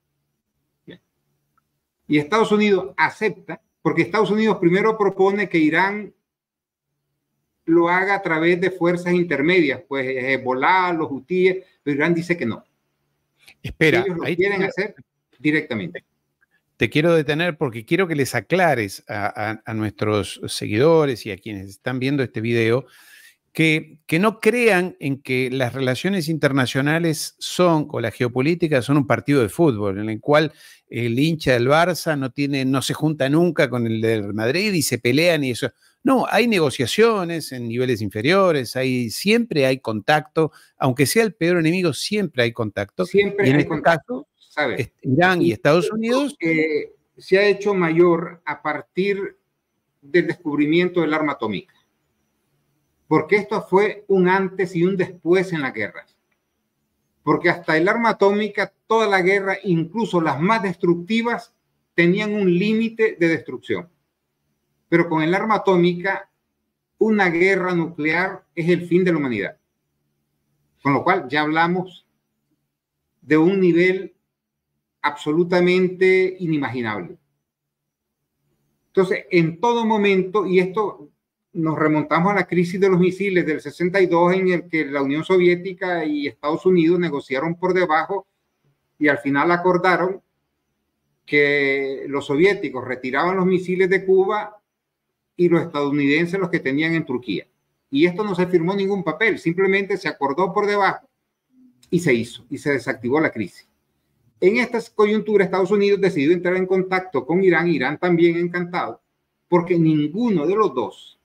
Y Estados Unidos acepta, porque Estados Unidos primero propone que Irán lo haga a través de fuerzas intermedias, pues Hezbollah, los hutíes, pero Irán dice que no. Espera, ellos lo quieren hacer directamente. Te quiero detener porque quiero que les aclares a nuestros seguidores y a quienes están viendo este video que no crean en que las relaciones internacionales o la geopolítica son un partido de fútbol en el cual el hincha del Barça no se junta nunca con el del Madrid y se pelean y eso. No, hay negociaciones en niveles inferiores, siempre hay contacto, aunque sea el peor enemigo, siempre hay contacto. Siempre y en hay este contacto, caso, ¿sabes? Irán y Estados Unidos se ha hecho mayor a partir del descubrimiento del arma atómica. Porque esto fue un antes y un después en la guerra. Porque hasta el arma atómica, toda la guerra, incluso las más destructivas, tenían un límite de destrucción. Pero con el arma atómica, una guerra nuclear es el fin de la humanidad. Con lo cual ya hablamos de un nivel absolutamente inimaginable. Entonces, en todo momento, y esto nos remontamos a la crisis de los misiles del 62, en el que la Unión Soviética y Estados Unidos negociaron por debajo y al final acordaron que los soviéticos retiraban los misiles de Cuba y los estadounidenses los que tenían en Turquía. Y esto no se firmó ningún papel, simplemente se acordó por debajo y se hizo, y se desactivó la crisis. En esta coyuntura, Estados Unidos decidió entrar en contacto con Irán, Irán también encantado, porque ninguno de los dos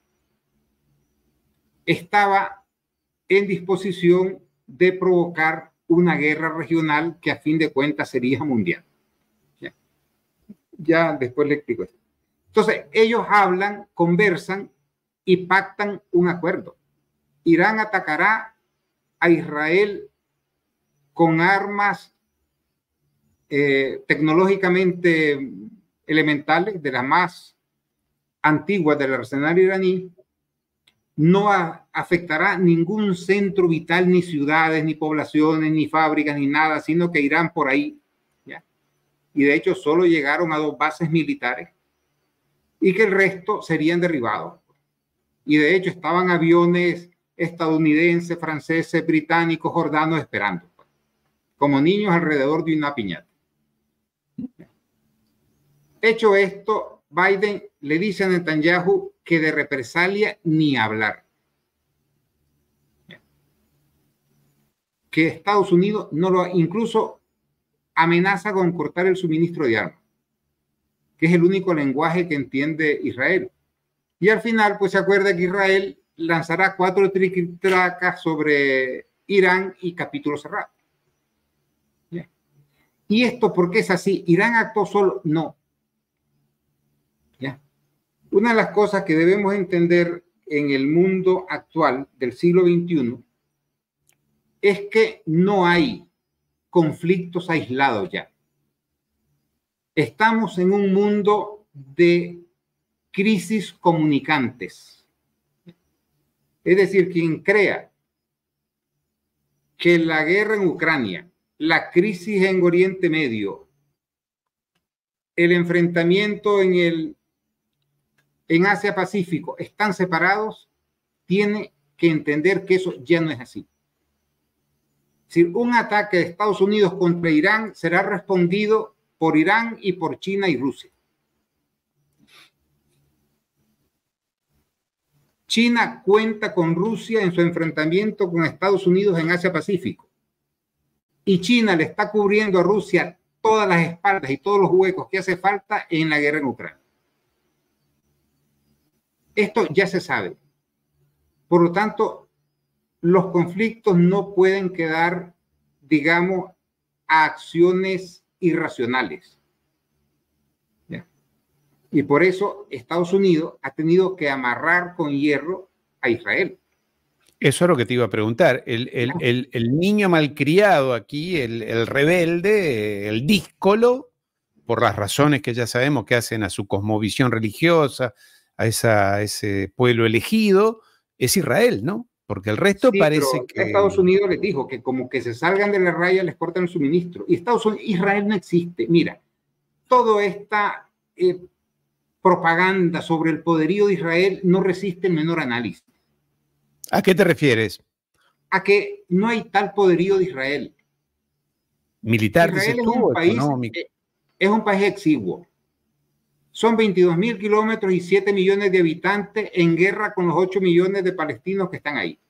estaba en disposición de provocar una guerra regional que a fin de cuentas sería mundial. Ya después le explico esto. Entonces, ellos hablan, conversan y pactan un acuerdo. Irán atacará a Israel con armas tecnológicamente elementales, de las más antiguas del arsenal iraní. No afectará ningún centro vital, ni ciudades, ni poblaciones, ni fábricas, ni nada, sino que irán por ahí. ¿Ya? Y de hecho solo llegaron a 2 bases militares y que el resto serían derribados. Y de hecho estaban aviones estadounidenses, franceses, británicos, jordanos esperando, como niños alrededor de una piñata. Hecho esto, Biden le dice a Netanyahu que de represalia ni hablar. Que Estados Unidos no lo, incluso amenaza con cortar el suministro de armas, que es el único lenguaje que entiende Israel. Y al final, pues se acuerda que Israel lanzará 4 triquitracas sobre Irán y capítulo cerrado. ¿Ya? ¿Y esto por qué es así? ¿Irán actuó solo? No. ¿Ya? Una de las cosas que debemos entender en el mundo actual del siglo XXI es que no hay conflictos aislados ya. Estamos en un mundo de crisis comunicantes. Es decir, quien crea que la guerra en Ucrania, la crisis en Oriente Medio, el enfrentamiento en Asia Pacífico están separados, tiene que entender que eso ya no es así. Es decir, un ataque de Estados Unidos contra Irán será respondido por Irán y por China y Rusia. China cuenta con Rusia en su enfrentamiento con Estados Unidos en Asia Pacífico. Y China le está cubriendo a Rusia todas las espaldas y todos los huecos que hace falta en la guerra en Ucrania. Esto ya se sabe. Por lo tanto, los conflictos no pueden quedar, digamos, a acciones irracionales. ¿Ya? Y por eso Estados Unidos ha tenido que amarrar con hierro a Israel. Eso es lo que te iba a preguntar. El niño malcriado aquí, el rebelde, el díscolo, por las razones que ya sabemos que hacen a su cosmovisión religiosa, a ese pueblo elegido, es Israel, ¿no? Porque el resto sí, parece que... Estados Unidos les dijo que como que se salgan de la raya les cortan el suministro. Y Israel no existe. Mira, toda esta propaganda sobre el poderío de Israel no resiste el menor análisis. ¿A qué te refieres? A que no hay tal poderío de Israel. Militar, Israel dices tú, económico. Es un país exiguo. Son 22.000 kilómetros y 7 millones de habitantes en guerra con los 8 millones de palestinos que están ahí.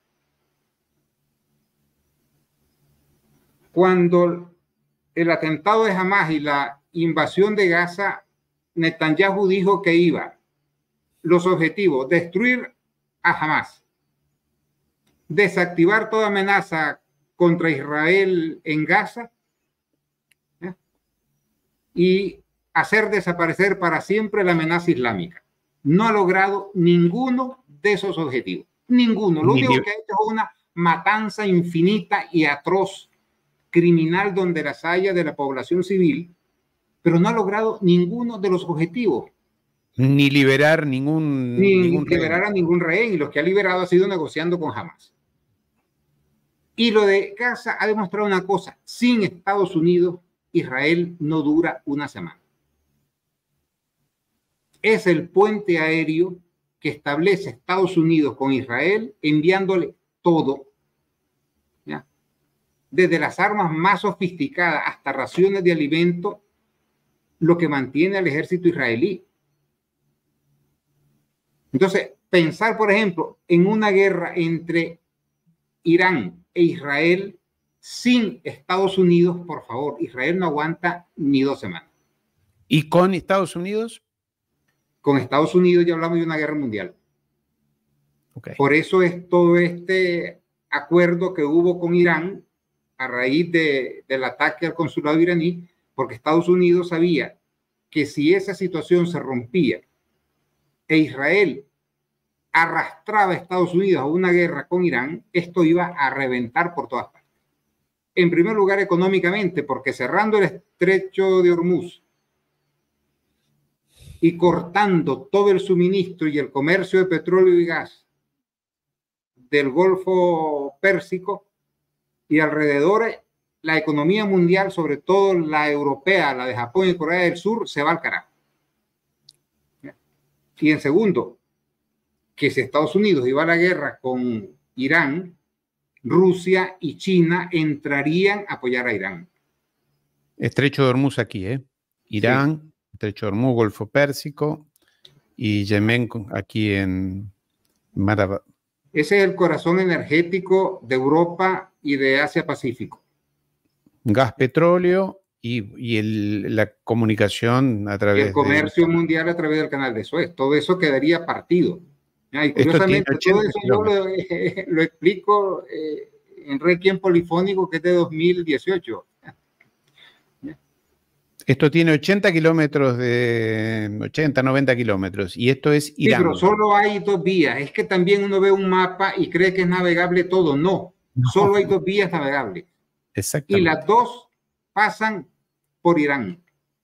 Cuando el atentado de Hamás y la invasión de Gaza, Netanyahu dijo que iba los objetivos: destruir a Hamás, desactivar toda amenaza contra Israel en Gaza, ¿eh? Y hacer desaparecer para siempre la amenaza islámica. No ha logrado ninguno de esos objetivos. Ninguno. Lo único que ha hecho es una matanza infinita y atroz, criminal donde las haya, de la población civil, pero no ha logrado ninguno de los objetivos. Ni liberar ningún liberar a ningún rehén. Y los que ha liberado ha sido negociando con Hamás. Y lo de Gaza ha demostrado una cosa: sin Estados Unidos, Israel no dura una semana. Es el puente aéreo que establece Estados Unidos con Israel, enviándole todo, ¿ya? Desde las armas más sofisticadas hasta raciones de alimento, lo que mantiene al ejército israelí. Entonces, pensar, por ejemplo, en una guerra entre Irán e Israel sin Estados Unidos, por favor, Israel no aguanta ni 2 semanas. ¿Y con Estados Unidos? Con Estados Unidos ya hablamos de una guerra mundial. Okay. Por eso es todo este acuerdo que hubo con Irán a raíz del ataque al consulado iraní, porque Estados Unidos sabía que si esa situación se rompía e Israel arrastraba a Estados Unidos a una guerra con Irán, esto iba a reventar por todas partes. En primer lugar, económicamente, porque cerrando el estrecho de Hormuz y cortando todo el suministro y el comercio de petróleo y gas del Golfo Pérsico y alrededor, la economía mundial, sobre todo la europea, la de Japón y Corea del Sur, se va al carajo. Y en segundo, que si Estados Unidos iba a la guerra con Irán, Rusia y China entrarían a apoyar a Irán. Estrecho de Hormuz aquí, Irán, sí. Estrecho de Hormuz, Golfo Pérsico y Yemen aquí en Mar. Ese es el corazón energético de Europa y de Asia-Pacífico. Gas, petróleo y la comunicación a través el comercio mundial a través del canal de Suez. Todo eso quedaría partido. Y curiosamente, todo eso yo lo explico en Requiem Polifónico, que es de 2018. Esto tiene 80 kilómetros de 80, 90 kilómetros. Y esto es Irán. Sí, pero solo hay 2 vías. Es que también uno ve un mapa y cree que es navegable todo. No, solo hay 2 vías navegables. Exactamente. Y las 2 pasan por Irán.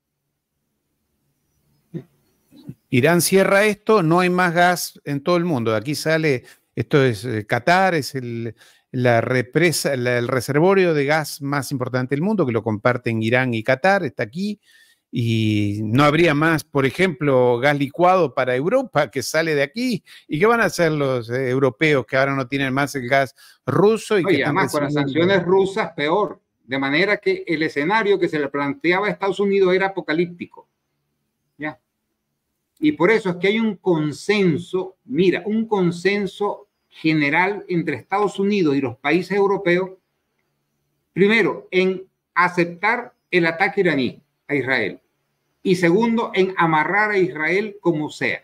Irán cierra esto, no hay más gas en todo el mundo. Aquí sale, esto es Qatar, es la represa, el reservorio de gas más importante del mundo, que lo comparten Irán y Qatar, está aquí, y no habría más, por ejemplo, gas licuado para Europa, que sale de aquí. ¿Y qué van a hacer los europeos que ahora no tienen más el gas ruso? Y además, con las sanciones rusas, peor. De manera que el escenario que se le planteaba a Estados Unidos era apocalíptico. ¿Ya? Y por eso es que hay un consenso, mira, un consenso general entre Estados Unidos y los países europeos, primero, en aceptar el ataque iraní a Israel y segundo, en amarrar a Israel como sea.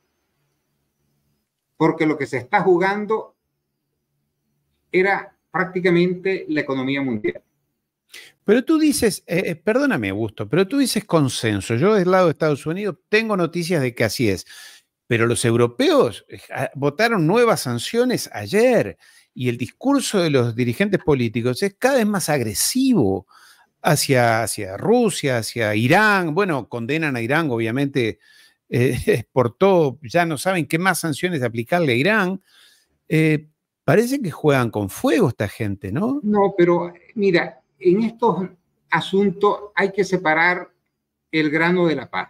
Porque lo que se está jugando era prácticamente la economía mundial. Pero tú dices, perdóname, Augusto, pero tú dices consenso. Yo del lado de Estados Unidos tengo noticias de que así es. Pero los europeos votaron nuevas sanciones ayer y el discurso de los dirigentes políticos es cada vez más agresivo hacia Rusia, hacia Irán. Bueno, condenan a Irán, obviamente, por todo. Ya no saben qué más sanciones aplicarle a Irán. Parece que juegan con fuego esta gente, ¿no? No, pero mira, en estos asuntos hay que separar el grano de la paz.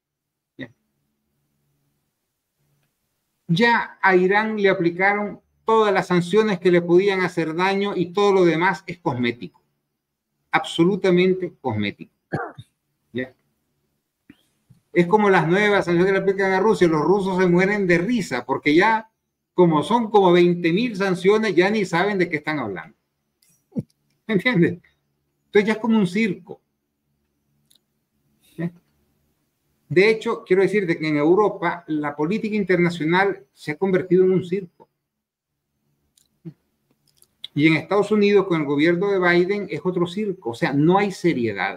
Ya a Irán le aplicaron todas las sanciones que le podían hacer daño y todo lo demás es cosmético. Absolutamente cosmético. ¿Ya? Es como las nuevas sanciones que le aplican a Rusia. Los rusos se mueren de risa porque ya, como son como 20.000 sanciones, ya ni saben de qué están hablando. ¿Entiendes? Entonces ya es como un circo. ¿Sí? De hecho, quiero decirte que en Europa la política internacional se ha convertido en un circo. Y en Estados Unidos, con el gobierno de Biden, es otro circo. O sea, no hay seriedad.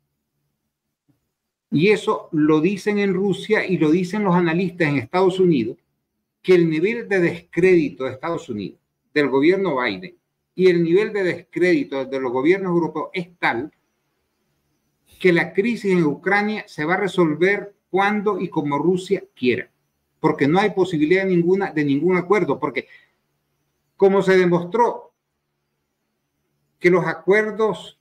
Y eso lo dicen en Rusia y lo dicen los analistas en Estados Unidos, que el nivel de descrédito de Estados Unidos, del gobierno Biden, y el nivel de descrédito de los gobiernos europeos es tal que la crisis en Ucrania se va a resolver cuando y como Rusia quiera, porque no hay posibilidad ninguna de ningún acuerdo, porque como se demostró que los acuerdos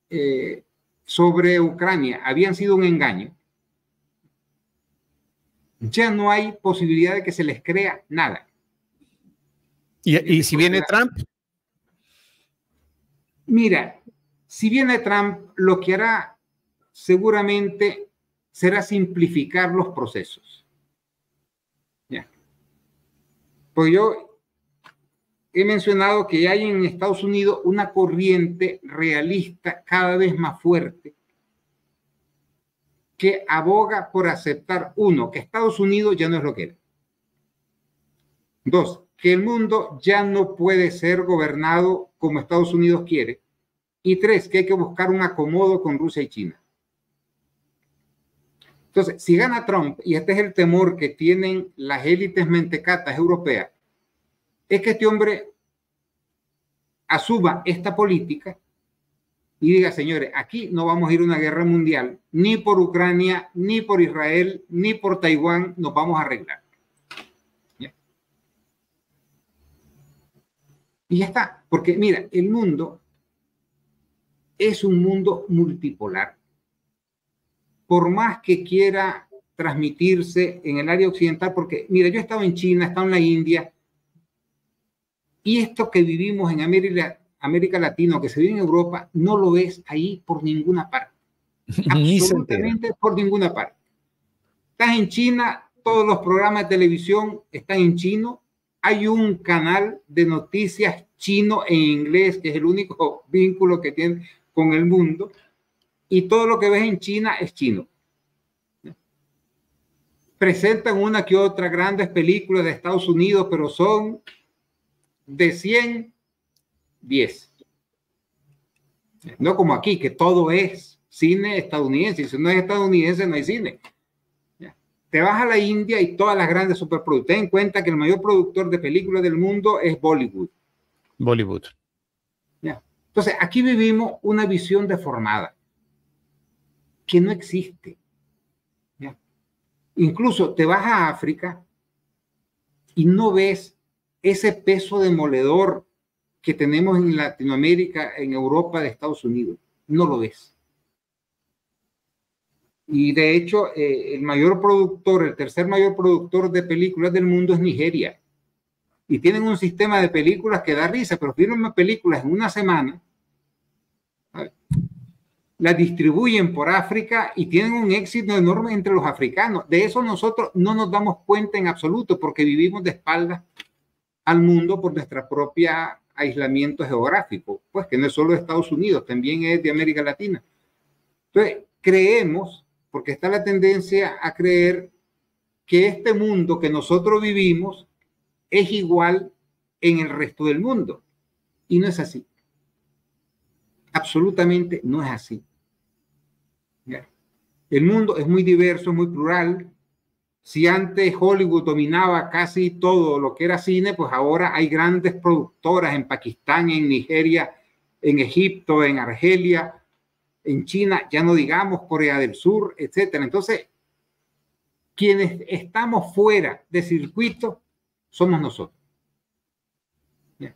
sobre Ucrania habían sido un engaño, Ya no hay posibilidad de que se les crea nada. ¿Y si viene Trump? Mira, si viene Trump, lo que hará seguramente será simplificar los procesos. ¿Ya? Pues yo he mencionado que hay en Estados Unidos una corriente realista cada vez más fuerte que aboga por aceptar, uno, que Estados Unidos ya no es lo que era. Dos, que el mundo ya no puede ser gobernado como Estados Unidos quiere. Y tres, que hay que buscar un acomodo con Rusia y China. Entonces, si gana Trump, y este es el temor que tienen las élites mentecatas europeas, es que este hombre asuma esta política y diga, señores, aquí no vamos a ir a una guerra mundial, ni por Ucrania, ni por Israel, ni por Taiwán, nos vamos a arreglar. ¿Ya? Y ya está, porque mira, el mundo es un mundo multipolar. Por más que quiera transmitirse en el área occidental, porque mira, yo he estado en China, he estado en la India, y esto que vivimos en América Latina, que se vive en Europa, no lo ves ahí por ninguna parte. Absolutamente por ninguna parte. Estás en China, todos los programas de televisión están en chino, hay un canal de noticias chino en inglés, que es el único vínculo que tiene con el mundo, y todo lo que ves en China es chino. Presentan una que otra grandes películas de Estados Unidos, pero son de 100, 10. No como aquí, que todo es cine estadounidense, y si no es estadounidense no hay cine. Te vas a la India y todas las grandes superproducciones. Ten en cuenta que el mayor productor de películas del mundo es Bollywood. Bollywood. ¿Ya? Entonces, aquí vivimos una visión deformada que no existe. ¿Ya? Incluso te vas a África y no ves ese peso demoledor que tenemos en Latinoamérica, en Europa, de Estados Unidos. No lo ves. Y de hecho, el mayor productor, el tercer mayor productor de películas del mundo es Nigeria. Y tienen un sistema de películas que da risa, pero filman películas en una semana, ¿sabes? Las distribuyen por África y tienen un éxito enorme entre los africanos. De eso nosotros no nos damos cuenta en absoluto porque vivimos de espaldas al mundo por nuestra propia aislamiento geográfico, pues que no es solo de Estados Unidos, también es de América Latina. Entonces, creemos, porque está la tendencia a creer que este mundo que nosotros vivimos es igual en el resto del mundo. Y no es así. Absolutamente no es así. ¿Ya? El mundo es muy diverso, muy plural. Si antes Hollywood dominaba casi todo lo que era cine, pues ahora hay grandes productoras en Pakistán, en Nigeria, en Egipto, en Argelia, en China, ya no digamos Corea del Sur, etcétera. Entonces, quienes estamos fuera de circuito somos nosotros. ¿Ya?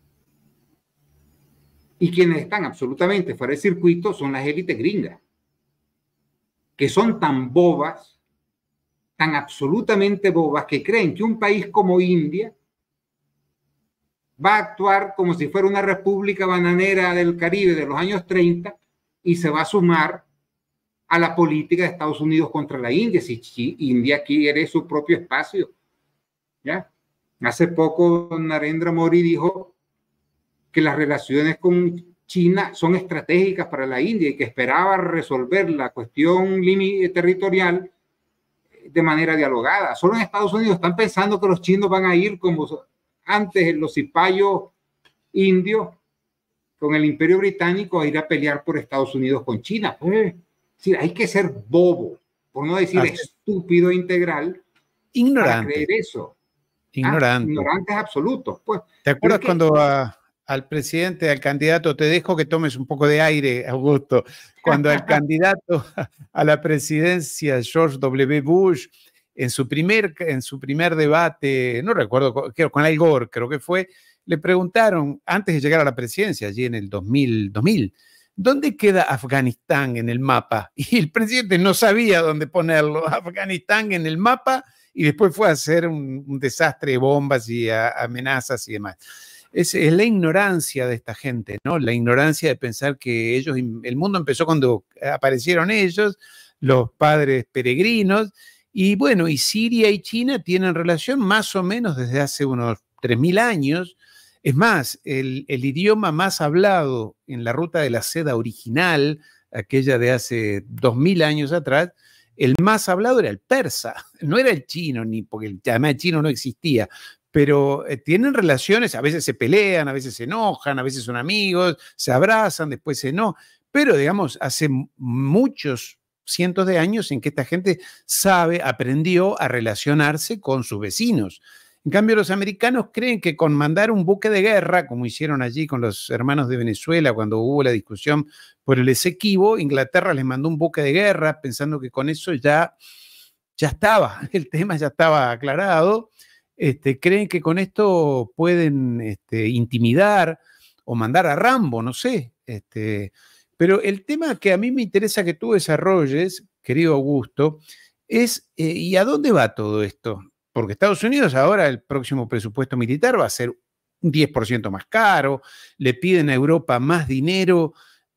Y quienes están absolutamente fuera de circuito son las élites gringas, que son tan bobas, tan absolutamente bobas, que creen que un país como India va a actuar como si fuera una república bananera del Caribe de los años 30 y se va a sumar a la política de Estados Unidos contra la India, si India quiere su propio espacio. ¿Ya? Hace poco Narendra Modi dijo que las relaciones con China son estratégicas para la India y que esperaba resolver la cuestión territorial de manera dialogada. Solo en Estados Unidos están pensando que los chinos van a ir como antes los cipayos indios con el Imperio Británico a ir a pelear por Estados Unidos con China. Sí, hay que ser bobo, por no decir estúpido integral, ignorante, para creer eso. Ignorantes absolutos. Pues. ¿Te acuerdas cuando al presidente, al candidato, te dejo que tomes un poco de aire, Augusto, cuando al candidato a la presidencia, George W. Bush, en su primer debate, no recuerdo, con Al Gore creo que fue, le preguntaron, antes de llegar a la presidencia, allí en el 2000, ¿dónde queda Afganistán en el mapa? Y el presidente no sabía dónde ponerlo, Afganistán en el mapa, y después fue a hacer un desastre de bombas y amenazas y demás. Es la ignorancia de esta gente, ¿no? La ignorancia de pensar que ellos, el mundo empezó cuando aparecieron ellos, los padres peregrinos, y bueno, y Siria y China tienen relación más o menos desde hace unos 3000 años. Es más, el idioma más hablado en la ruta de la seda original, aquella de hace 2000 años atrás, el más hablado era el persa, no era el chino, ni porque además el chino no existía, pero tienen relaciones, a veces se pelean, a veces se enojan, a veces son amigos, se abrazan, después se no, pero digamos, hace muchos cientos de años en que esta gente aprendió a relacionarse con sus vecinos. En cambio, los americanos creen que con mandar un buque de guerra, como hicieron allí con los hermanos de Venezuela cuando hubo la discusión por el Esequibo, Inglaterra les mandó un buque de guerra pensando que con eso ya estaba, el tema ya estaba aclarado. Creen que con esto pueden intimidar o mandar a Rambo, no sé. Pero el tema que a mí me interesa que tú desarrolles, querido Augusto, es ¿y a dónde va todo esto? Porque Estados Unidos ahora el próximo presupuesto militar va a ser un 10% más caro, le piden a Europa más dinero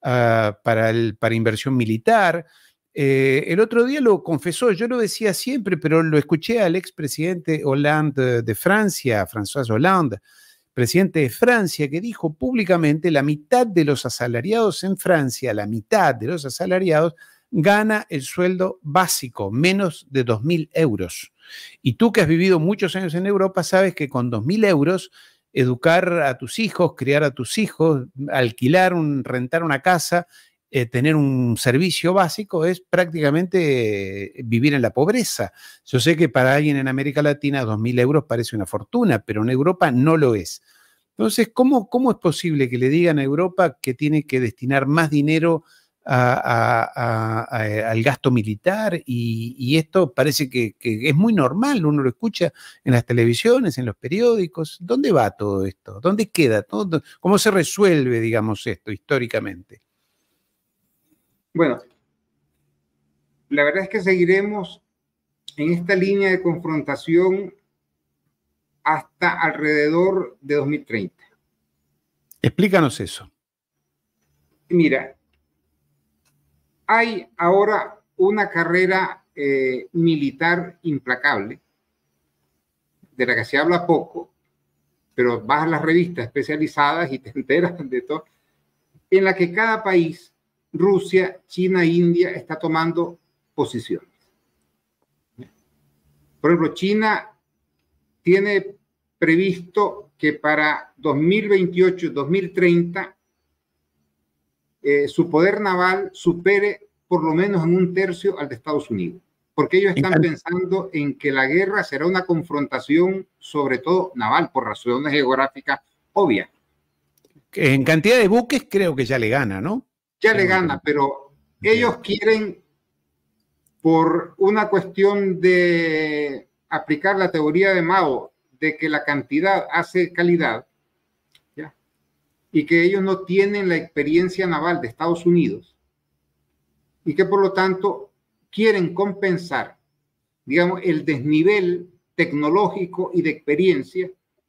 para inversión militar. El otro día lo confesó, yo lo decía siempre, pero lo escuché al expresidente Hollande de Francia, François Hollande, presidente de Francia, que dijo públicamente la mitad de los asalariados en Francia, la mitad de los asalariados gana el sueldo básico, menos de 2.000 euros. Y tú que has vivido muchos años en Europa sabes que con 2.000 euros educar a tus hijos, criar a tus hijos, alquilar, rentar una casa, tener un servicio básico es prácticamente vivir en la pobreza. Yo sé que para alguien en América Latina 2.000 euros parece una fortuna, pero en Europa no lo es. Entonces, ¿cómo es posible que le digan a Europa que tiene que destinar más dinero al gasto militar? Y esto parece que es muy normal, uno lo escucha en las televisiones, en los periódicos. ¿Dónde va todo esto? ¿Dónde queda? ¿Cómo se resuelve, digamos, esto históricamente? Bueno, la verdad es que seguiremos en esta línea de confrontación hasta alrededor de 2030. Explícanos eso. Mira, hay ahora una carrera militar implacable, de la que se habla poco, pero vas a las revistas especializadas y te enteras de todo, en la que cada país, Rusia, China e India, está tomando posiciones. Por ejemplo, China tiene previsto que para 2028-2030 su poder naval supere por lo menos en 1/3 al de Estados Unidos, porque ellos están pensando en que la guerra será una confrontación sobre todo naval, por razones geográficas obvias. En cantidad de buques creo que ya le gana, ¿no? Ya le gana, pero ellos quieren, por una cuestión de aplicar la teoría de Mao, de que la cantidad hace calidad, ¿ya? Y que ellos no tienen la experiencia naval de Estados Unidos, y que por lo tanto quieren compensar, digamos, el desnivel tecnológico y de experiencia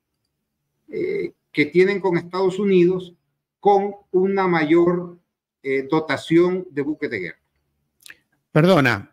que tienen con Estados Unidos con una mayor dotación de buques de guerra. Perdona,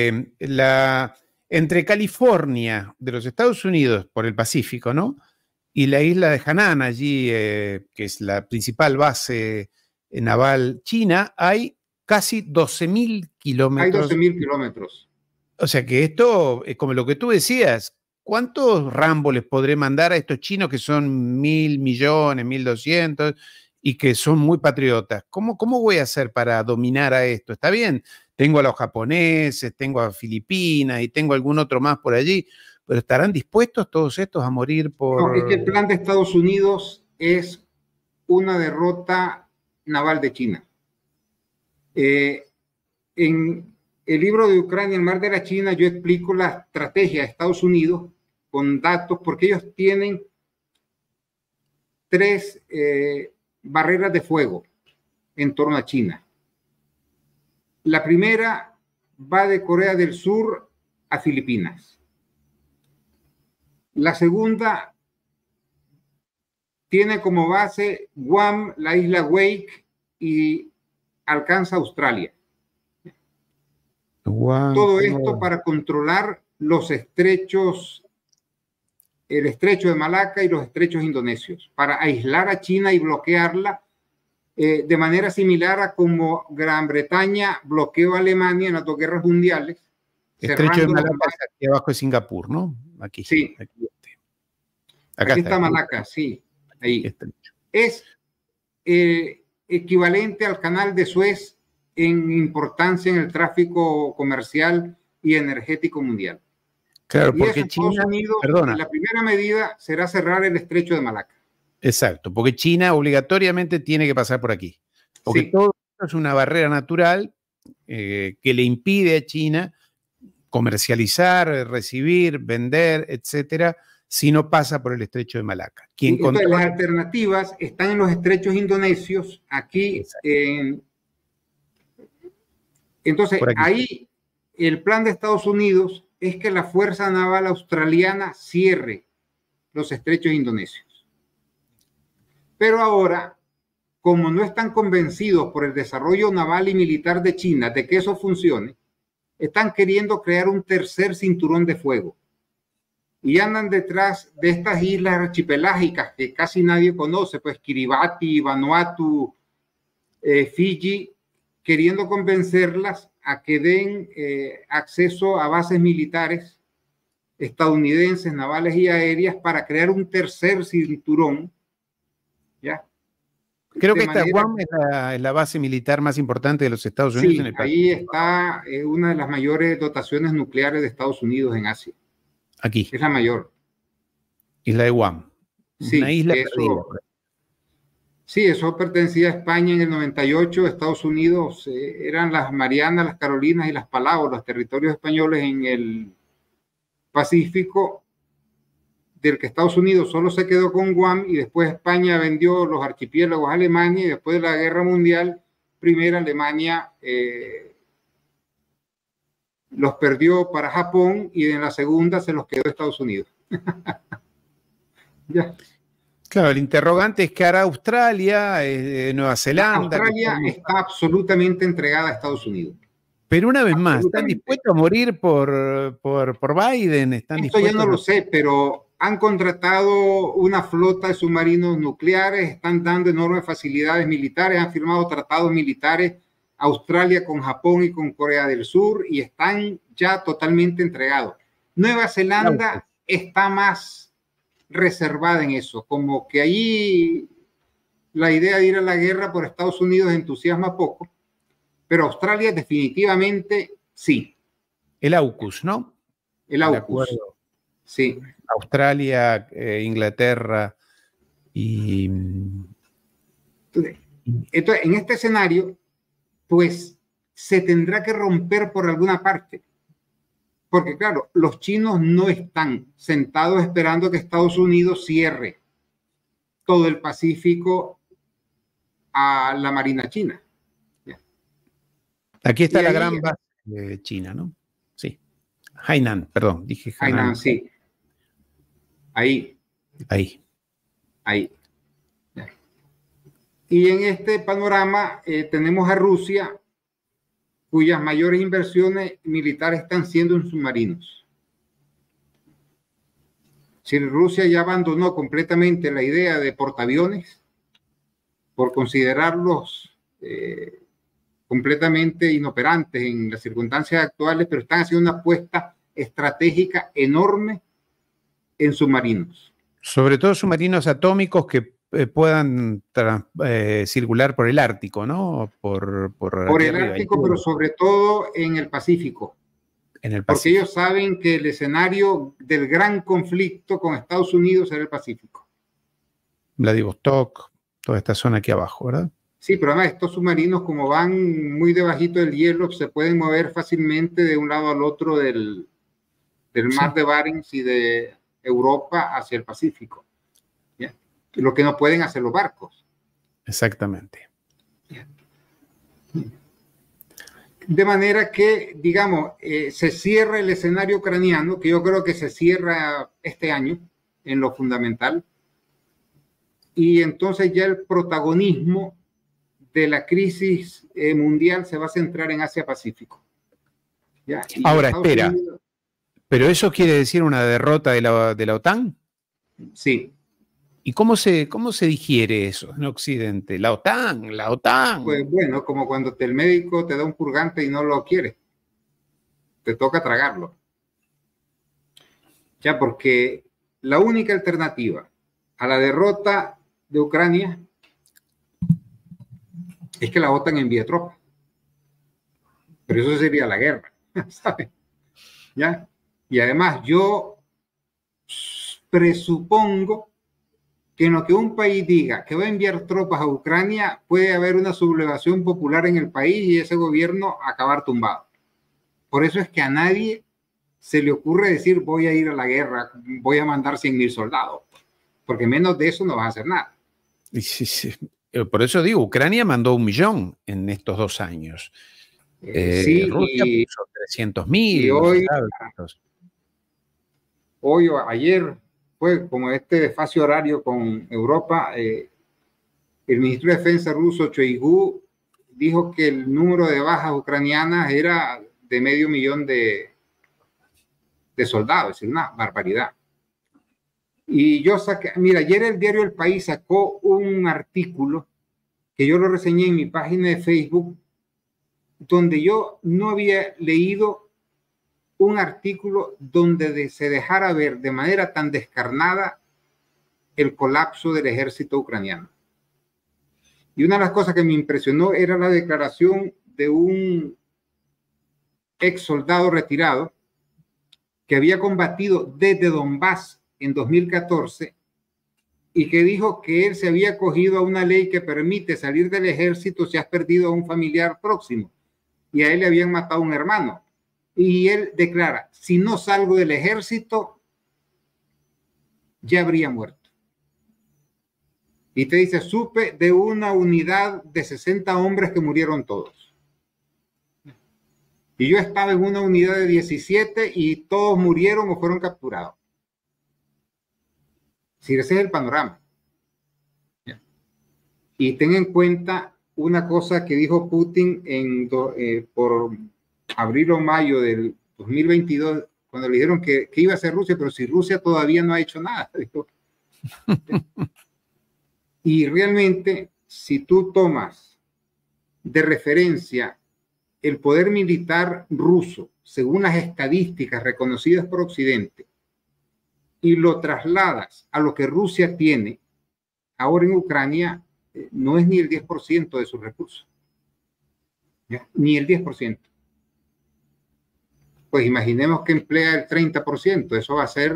entre California de los Estados Unidos por el Pacífico, ¿no? Y la isla de Hainan, allí, que es la principal base naval china, hay casi 12.000 kilómetros. Hay 12.000 kilómetros. O sea que esto es como lo que tú decías. ¿Cuántos Rambo les podré mandar a estos chinos que son 1.000 millones, 1.200 y que son muy patriotas? ¿Cómo voy a hacer para dominar a esto? Está bien, tengo a los japoneses, tengo a Filipinas y tengo algún otro más por allí, pero ¿estarán dispuestos todos estos a morir por...? No, es que el plan de Estados Unidos es una derrota naval de China. En el libro de Ucrania, el mar de la China, yo explico la estrategia de Estados Unidos con datos, porque ellos tienen 3 barreras de fuego en torno a China. La primera va de Corea del Sur a Filipinas. La segunda tiene como base Guam, la isla Wake, y alcanza Australia. Todo esto para controlar los estrechos, el estrecho de Malaca y los estrechos indonesios, para aislar a China y bloquearla de manera similar a como Gran Bretaña bloqueó a Alemania en las dos guerras mundiales. Estrecho de Malaca es aquí abajo de Singapur, ¿no? Aquí. Sí. Aquí está Malaca, sí. Ahí. Estrecho. Es equivalente al canal de Suez en importancia en el tráfico comercial y energético mundial. Claro, y porque eso, China, Estados Unidos, perdona. La primera medida será cerrar el estrecho de Malaca. Exacto, porque China obligatoriamente tiene que pasar por aquí. Porque Sí. todo esto es una barrera natural que le impide a China comercializar, recibir, vender, etcétera, si no pasa por el estrecho de Malaca. Entonces, las alternativas están en los estrechos indonesios, aquí. Entonces, ahí el plan de Estados Unidos es que la Fuerza Naval Australiana cierre los estrechos indonesios. Pero ahora, como no están convencidos por el desarrollo naval y militar de China de que eso funcione, están queriendo crear un tercer cinturón de fuego. Y andan detrás de estas islas archipelágicas que casi nadie conoce, pues Kiribati, Vanuatu, Fiji, queriendo convencerlas a que den acceso a bases militares estadounidenses, navales y aéreas para crear un tercer cinturón. ¿Ya? Creo que esta Guam es la base militar más importante de los Estados Unidos en el país. Ahí está una de las mayores dotaciones nucleares de Estados Unidos en Asia. Aquí. Es la mayor. Isla de Guam. Sí, una isla perdida. Sí, eso pertenecía a España en el 98. Estados Unidos eran las Marianas, las Carolinas y las Palau, los territorios españoles en el Pacífico, del que Estados Unidos solo se quedó con Guam, y después España vendió los archipiélagos a Alemania, y después de la Guerra Mundial Primera, Alemania los perdió para Japón, y en la segunda se los quedó Estados Unidos. Ya. Claro, el interrogante es que hará Australia, Nueva Zelanda. Australia está absolutamente entregada a Estados Unidos. Pero una vez más, ¿están dispuestos a morir por Biden? Esto ya no lo sé, pero han contratado una flota de submarinos nucleares, están dando enormes facilidades militares, han firmado tratados militares Australia con Japón y con Corea del Sur, y están ya totalmente entregados. Nueva Zelanda está más reservada en eso, como que allí la idea de ir a la guerra por Estados Unidos entusiasma poco, pero Australia definitivamente sí. El AUKUS, ¿no? El AUKUS. Sí. Australia, Inglaterra y... Entonces, en este escenario, pues se tendrá que romper por alguna parte. Porque claro, los chinos no están sentados esperando que Estados Unidos cierre todo el Pacífico a la Marina china. Aquí está la gran base de China, ¿no? Sí. Hainan, perdón, dije Hainan, sí. Ahí. Y en este panorama tenemos a Rusia, cuyas mayores inversiones militares están siendo en submarinos. Si Rusia ya abandonó completamente la idea de portaaviones por considerarlos completamente inoperantes en las circunstancias actuales, pero están haciendo una apuesta estratégica enorme en submarinos. Sobre todo submarinos atómicos que puedan circular por el Ártico, ¿no? Por el Ártico, pero sobre todo en el Pacífico. Porque ellos saben que el escenario del gran conflicto con Estados Unidos era el Pacífico. Vladivostok, toda esta zona aquí abajo, ¿verdad? Sí, pero además estos submarinos, como van muy debajito del hielo, se pueden mover fácilmente de un lado al otro del mar de Barents y de Europa hacia el Pacífico. ¿Ya? Lo que no pueden hacer los barcos. Exactamente. ¿Ya? De manera que, digamos, se cierra el escenario ucraniano, que yo creo que se cierra este año en lo fundamental, y entonces ya el protagonismo de la crisis mundial se va a centrar en Asia-Pacífico. Ahora, espera, Unidos, ¿pero eso quiere decir una derrota de la OTAN? Sí. ¿Y cómo se digiere eso en Occidente? La OTAN. Pues bueno, como cuando el médico te da un purgante y no lo quiere. Te toca tragarlo. Ya, porque la única alternativa a la derrota de Ucrania es que la OTAN envíe tropas. Pero eso sería la guerra, ¿sabes? ¿Ya? Y además yo presupongo que en lo que un país diga que va a enviar tropas a Ucrania, puede haber una sublevación popular en el país y ese gobierno acabar tumbado. Por eso es que a nadie se le ocurre decir voy a ir a la guerra, voy a mandar 100,000 soldados, porque menos de eso no vas a hacer nada. Sí. Por eso digo, Ucrania mandó 1 millón en estos 2 años. Sí, Rusia puso 300,000. Y hoy o ayer fue como este desfase horario con Europa. El ministro de Defensa ruso, Shoigu, dijo que el número de bajas ucranianas era de 500,000 de soldados, es decir, una barbaridad. Y yo saqué, mira, ayer el diario El País sacó un artículo que yo lo reseñé en mi página de Facebook, donde yo no había leído un artículo donde se dejara ver de manera tan descarnada el colapso del ejército ucraniano. Y una de las cosas que me impresionó era la declaración de un ex soldado retirado que había combatido desde Donbass en 2014 y que dijo que él se había acogido a una ley que permite salir del ejército si has perdido a un familiar próximo y a él le habían matado a un hermano. Y él declara, si no salgo del ejército, ya habría muerto. Y te dice, supe de una unidad de 60 hombres que murieron todos. Y yo estaba en una unidad de 17 y todos murieron o fueron capturados. Si ese es el panorama. Y ten en cuenta una cosa que dijo Putin por abril o mayo del 2022, cuando le dijeron que iba a ser Rusia, pero si Rusia todavía no ha hecho nada. Y realmente, si tú tomas de referencia el poder militar ruso, según las estadísticas reconocidas por Occidente, y lo trasladas a lo que Rusia tiene ahora en Ucrania, no es ni el 10% de sus recursos. ¿Ya? Ni el 10%. Pues imaginemos que emplea el 30%, eso va a ser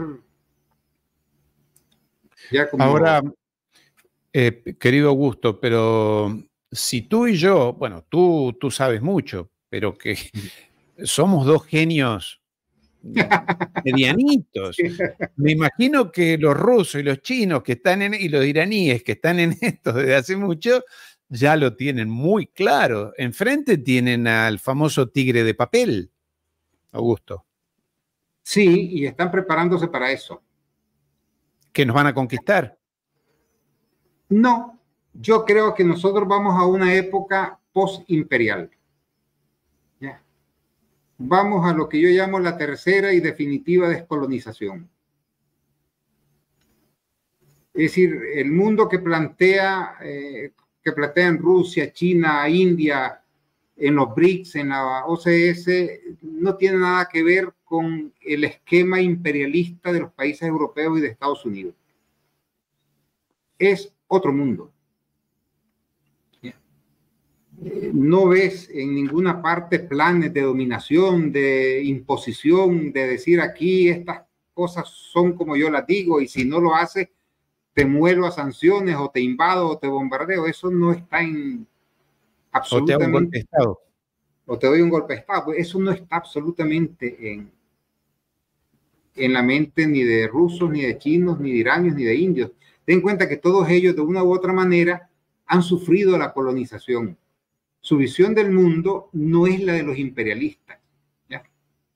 ya como... Ahora, querido Augusto, pero si tú y yo, bueno, tú sabes mucho, pero que somos 2 genios medianitos. Me imagino que los rusos y los chinos que están y los iraníes que están en esto desde hace mucho, ya lo tienen muy claro. Enfrente tienen al famoso tigre de papel, Augusto. Sí, y están preparándose para eso. ¿Que nos van a conquistar? No, yo creo que nosotros vamos a una época post-imperial. ¿Ya? Vamos a lo que yo llamo la tercera y definitiva descolonización. Es decir, el mundo que plantean Rusia, China, India, en los BRICS, en la OCS, no tiene nada que ver con el esquema imperialista de los países europeos y de Estados Unidos. Es otro mundo. No ves en ninguna parte planes de dominación, de imposición, de decir aquí estas cosas son como yo las digo y si no lo haces te muero a sanciones o te invado o te bombardeo. Eso no está en absolutamente... O te hago un golpe de Estado. O te doy un golpe de Estado. Eso no está absolutamente en la mente ni de rusos, ni de chinos, ni de iranios, ni de indios. Ten en cuenta que todos ellos de una u otra manera han sufrido la colonización. su visión del mundo no es la de los imperialistas, ¿ya?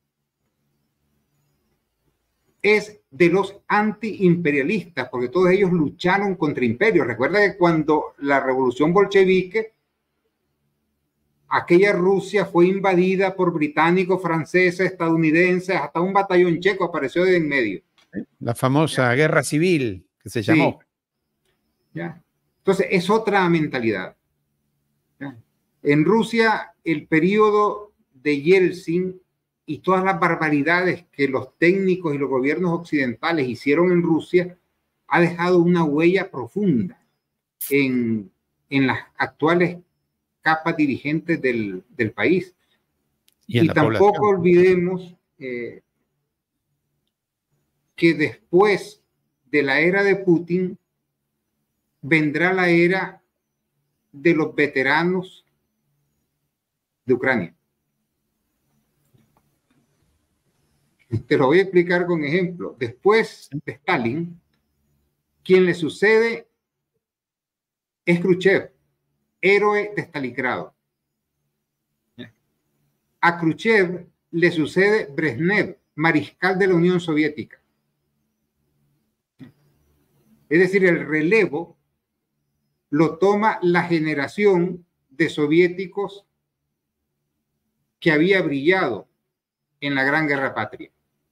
Es de los antiimperialistas, porque todos ellos lucharon contra imperios. Recuerda que cuando la revolución bolchevique, aquella Rusia fue invadida por británicos, franceses, estadounidenses, hasta un batallón checo apareció de en medio. La famosa guerra civil que se llamó. ¿Ya? Entonces, es otra mentalidad. ¿Ya? En Rusia, el periodo de Yeltsin y todas las barbaridades que los técnicos y los gobiernos occidentales hicieron en Rusia ha dejado una huella profunda en las actuales capas dirigentes del país. Y tampoco olvidemos que después de la era de Putin vendrá la era de los veteranos de Ucrania. Te lo voy a explicar con ejemplo. Después de Stalin, quien le sucede es Khrushchev, héroe de Stalingrado. A Khrushchev le sucede Brezhnev, mariscal de la Unión Soviética. Es decir, el relevo lo toma la generación de soviéticos que había brillado en la Gran Guerra Patria.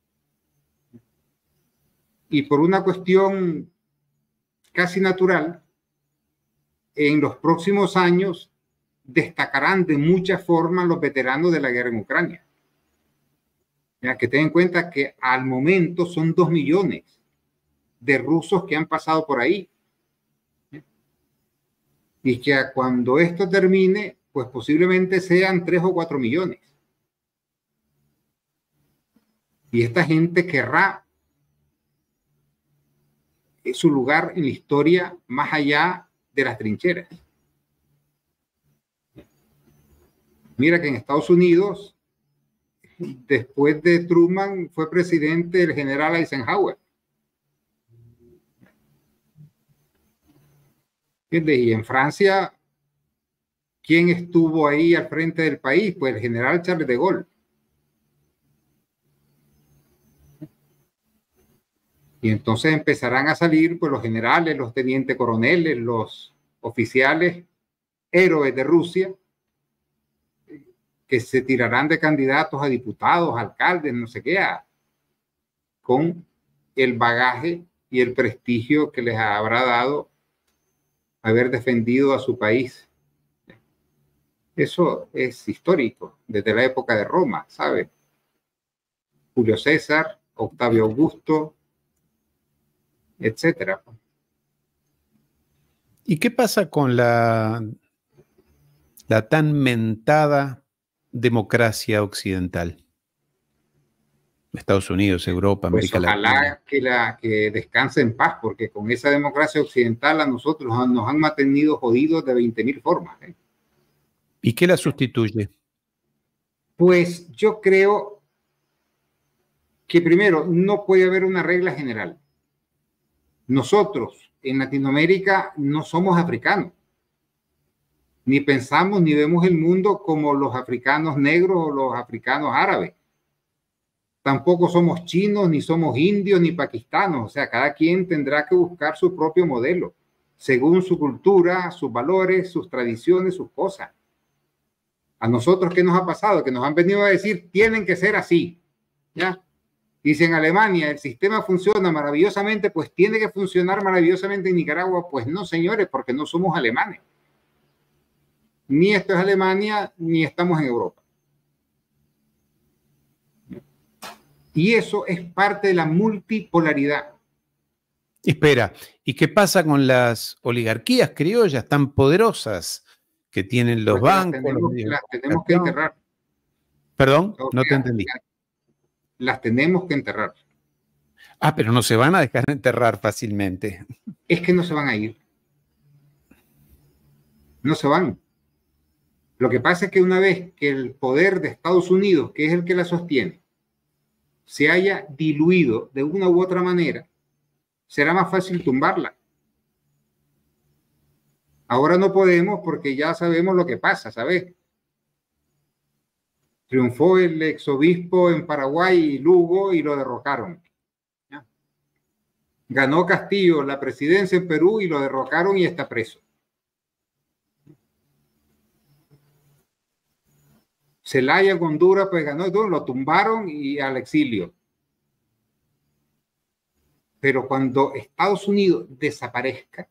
Y por una cuestión casi natural, en los próximos años destacarán de muchas formas los veteranos de la guerra en Ucrania. Ya que ten en cuenta que al momento son 2 millones de rusos que han pasado por ahí. Y que cuando esto termine, pues posiblemente sean 3 o 4 millones. Y esta gente querrá su lugar en la historia más allá de las trincheras. Mira que en Estados Unidos, después de Truman, fue presidente el general Eisenhower. Y en Francia, ¿quién estuvo ahí al frente del país? Pues el general Charles de Gaulle. Y entonces empezarán a salir pues, los generales, los tenientes coroneles, los oficiales, héroes de Rusia, que se tirarán de candidatos a diputados, alcaldes, no sé qué, con el bagaje y el prestigio que les habrá dado haber defendido a su país. Eso es histórico, desde la época de Roma, ¿sabe? Julio César, Octavio Augusto, etcétera. ¿Y qué pasa con la tan mentada democracia occidental? Estados Unidos, Europa, América Latina. Ojalá que descanse en paz, porque con esa democracia occidental a nosotros nos han mantenido jodidos de 20.000 formas. ¿Y qué la sustituye? Pues yo creo que primero no puede haber una regla general. Nosotros en Latinoamérica no somos africanos. Ni pensamos ni vemos el mundo como los africanos negros o los africanos árabes. Tampoco somos chinos, ni somos indios, ni pakistanos. O sea, cada quien tendrá que buscar su propio modelo, según su cultura, sus valores, sus tradiciones, sus cosas. A nosotros, ¿qué nos ha pasado? Que nos han venido a decir, tienen que ser así. ¿Ya? Dice en Alemania, el sistema funciona maravillosamente, pues tiene que funcionar maravillosamente en Nicaragua. Pues no, señores, porque no somos alemanes. Ni esto es Alemania, ni estamos en Europa. Y eso es parte de la multipolaridad. Espera, ¿y qué pasa con las oligarquías criollas tan poderosas que tienen los bancos? Las tenemos que enterrar. Perdón, no te entendí. Las tenemos que enterrar. Ah, pero no se van a dejar enterrar fácilmente. Es que no se van a ir. No se van. Lo que pasa es que una vez que el poder de Estados Unidos, que es el que la sostiene, se haya diluido de una u otra manera, será más fácil tumbarla. Ahora no podemos porque ya sabemos lo que pasa, ¿sabes? Triunfó el exobispo en Paraguay, Lugo, y lo derrocaron. ¿Ya? Ganó Castillo la presidencia en Perú y lo derrocaron y está preso. Zelaya en Honduras, pues ganó, lo tumbaron y al exilio. Pero cuando Estados Unidos desaparezca,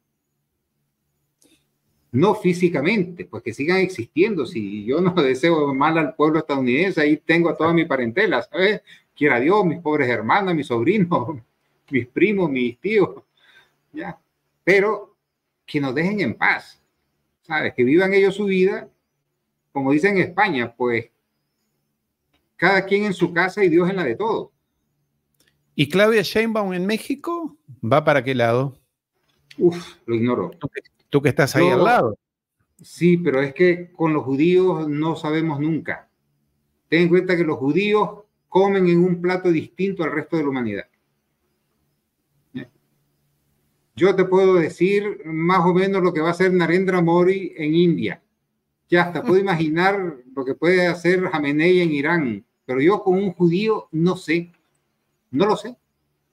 no físicamente, pues que sigan existiendo. Si yo no deseo mal al pueblo estadounidense, ahí tengo a toda mi parentela, ¿sabes? Quiera Dios, mis pobres hermanas, mis sobrinos, mis primos, mis tíos, ya. Pero que nos dejen en paz, ¿sabes? Que vivan ellos su vida, como dicen en España, pues cada quien en su casa y Dios en la de todos. ¿Y Claudia Sheinbaum en México? ¿Va para qué lado? Uf, lo ignoro. Tú que estás ahí al lado. Sí, pero es que con los judíos no sabemos nunca. Ten en cuenta que los judíos comen en un plato distinto al resto de la humanidad. Yo te puedo decir más o menos lo que va a hacer Narendra Modi en India. Ya hasta puedo imaginar lo que puede hacer Jamenei en Irán, pero yo con un judío no sé, no lo sé.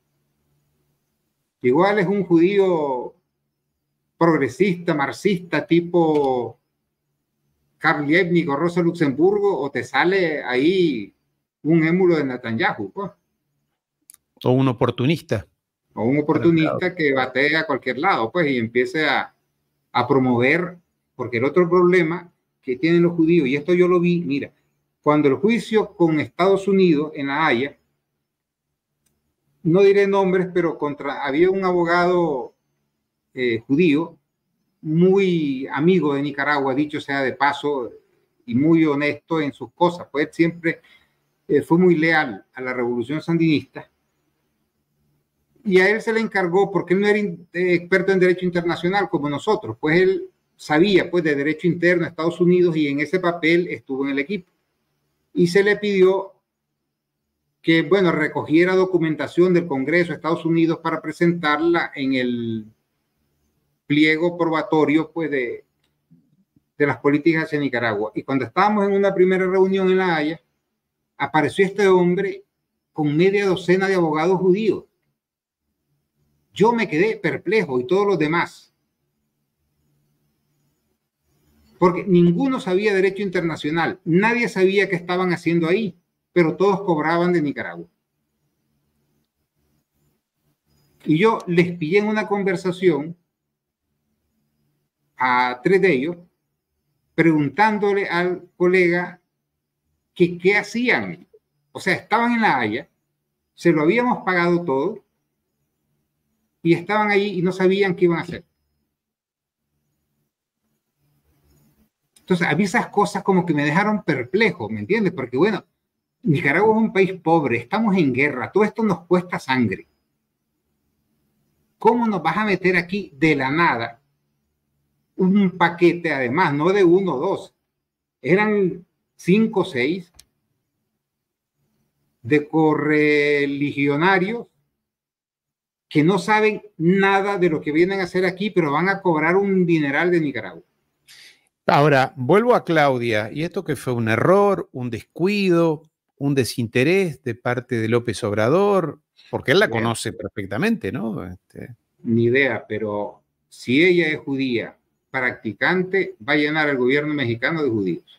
Igual es un judío progresista, marxista, tipo Karl Liebknecht o Rosa Luxemburgo, o te sale ahí un émulo de Netanyahu, pues. O un oportunista. O un oportunista que batee a cualquier lado, pues, y empiece a promover, porque el otro problema que tienen los judíos, y esto yo lo vi, mira, cuando el juicio con Estados Unidos en La Haya, no diré nombres, pero había un abogado judío muy amigo de Nicaragua, dicho sea de paso, y muy honesto en sus cosas, pues siempre fue muy leal a la revolución sandinista, y a él se le encargó, porque él no era experto en derecho internacional como nosotros, pues él sabía pues de derecho interno de Estados Unidos y en ese papel estuvo en el equipo. Y se le pidió que, bueno, recogiera documentación del Congreso de Estados Unidos para presentarla en el pliego probatorio pues de las políticas hacia Nicaragua. Y cuando estábamos en una primera reunión en La Haya, apareció este hombre con media docena de abogados judíos. Yo me quedé perplejo y todos los demás, porque ninguno sabía derecho internacional, nadie sabía qué estaban haciendo ahí, pero todos cobraban de Nicaragua. Y yo les pillé en una conversación a 3 de ellos, preguntándole al colega que qué hacían. O sea, estaban en La Haya, se lo habíamos pagado todo, y estaban ahí y no sabían qué iban a hacer. Entonces, a mí esas cosas como que me dejaron perplejo, ¿me entiendes? Porque, bueno, Nicaragua es un país pobre, estamos en guerra, todo esto nos cuesta sangre. ¿Cómo nos vas a meter aquí de la nada un paquete, además, no de 1 o 2, eran 5 o 6 de correligionarios que no saben nada de lo que vienen a hacer aquí, pero van a cobrar un dineral de Nicaragua? Ahora, vuelvo a Claudia, y esto que fue un error, un descuido, un desinterés de parte de López Obrador, porque él la conoce perfectamente, ¿no? Ni idea, pero si ella es judía, practicante, va a llenar al gobierno mexicano de judíos.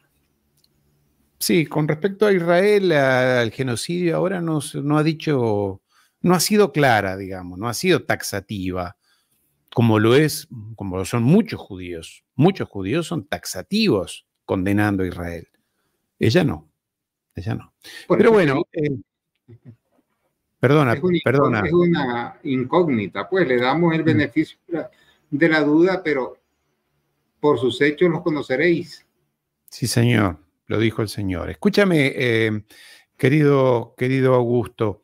Sí, con respecto a Israel, al genocidio, ahora no ha dicho, no ha sido clara, digamos, no ha sido taxativa, como lo son muchos judíos. Muchos judíos son taxativos condenando a Israel. Ella no. Pero bueno, perdona. Es una incógnita, pues le damos el beneficio de la duda, pero por sus hechos los conoceréis. Sí, señor, lo dijo el señor. Escúchame, querido Augusto,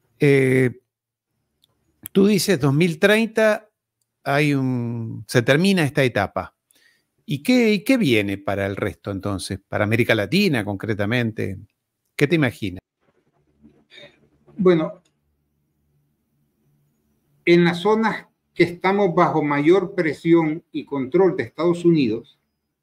tú dices 2030 se termina esta etapa. ¿Y qué viene para el resto entonces? Para América Latina concretamente. ¿Qué te imaginas? Bueno, en las zonas que estamos bajo mayor presión y control de Estados Unidos,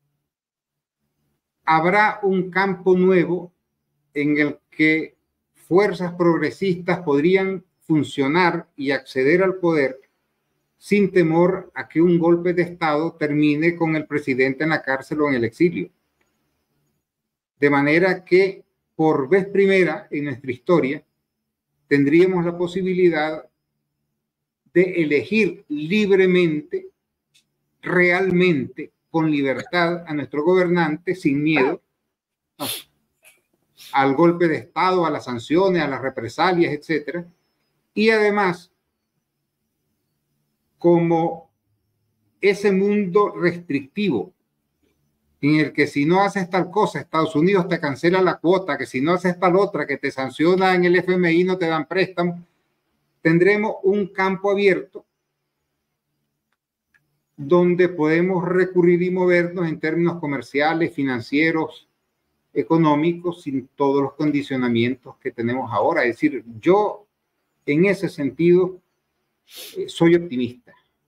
habrá un campo nuevo en el que fuerzas progresistas podrían funcionar y acceder al poder sin temor a que un golpe de Estado termine con el presidente en la cárcel o en el exilio. De manera que, por vez primera en nuestra historia, tendríamos la posibilidad de elegir libremente, realmente, con libertad a nuestro gobernante, sin miedo al golpe de Estado, a las sanciones, a las represalias, etc. Y además, como ese mundo restrictivo en el que si no haces tal cosa, Estados Unidos te cancela la cuota, que si no haces tal otra, que te sanciona en el FMI, no te dan préstamo, tendremos un campo abierto donde podemos recurrir y movernos en términos comerciales, financieros, económicos, sin todos los condicionamientos que tenemos ahora. Es decir, yo en ese sentido soy optimista.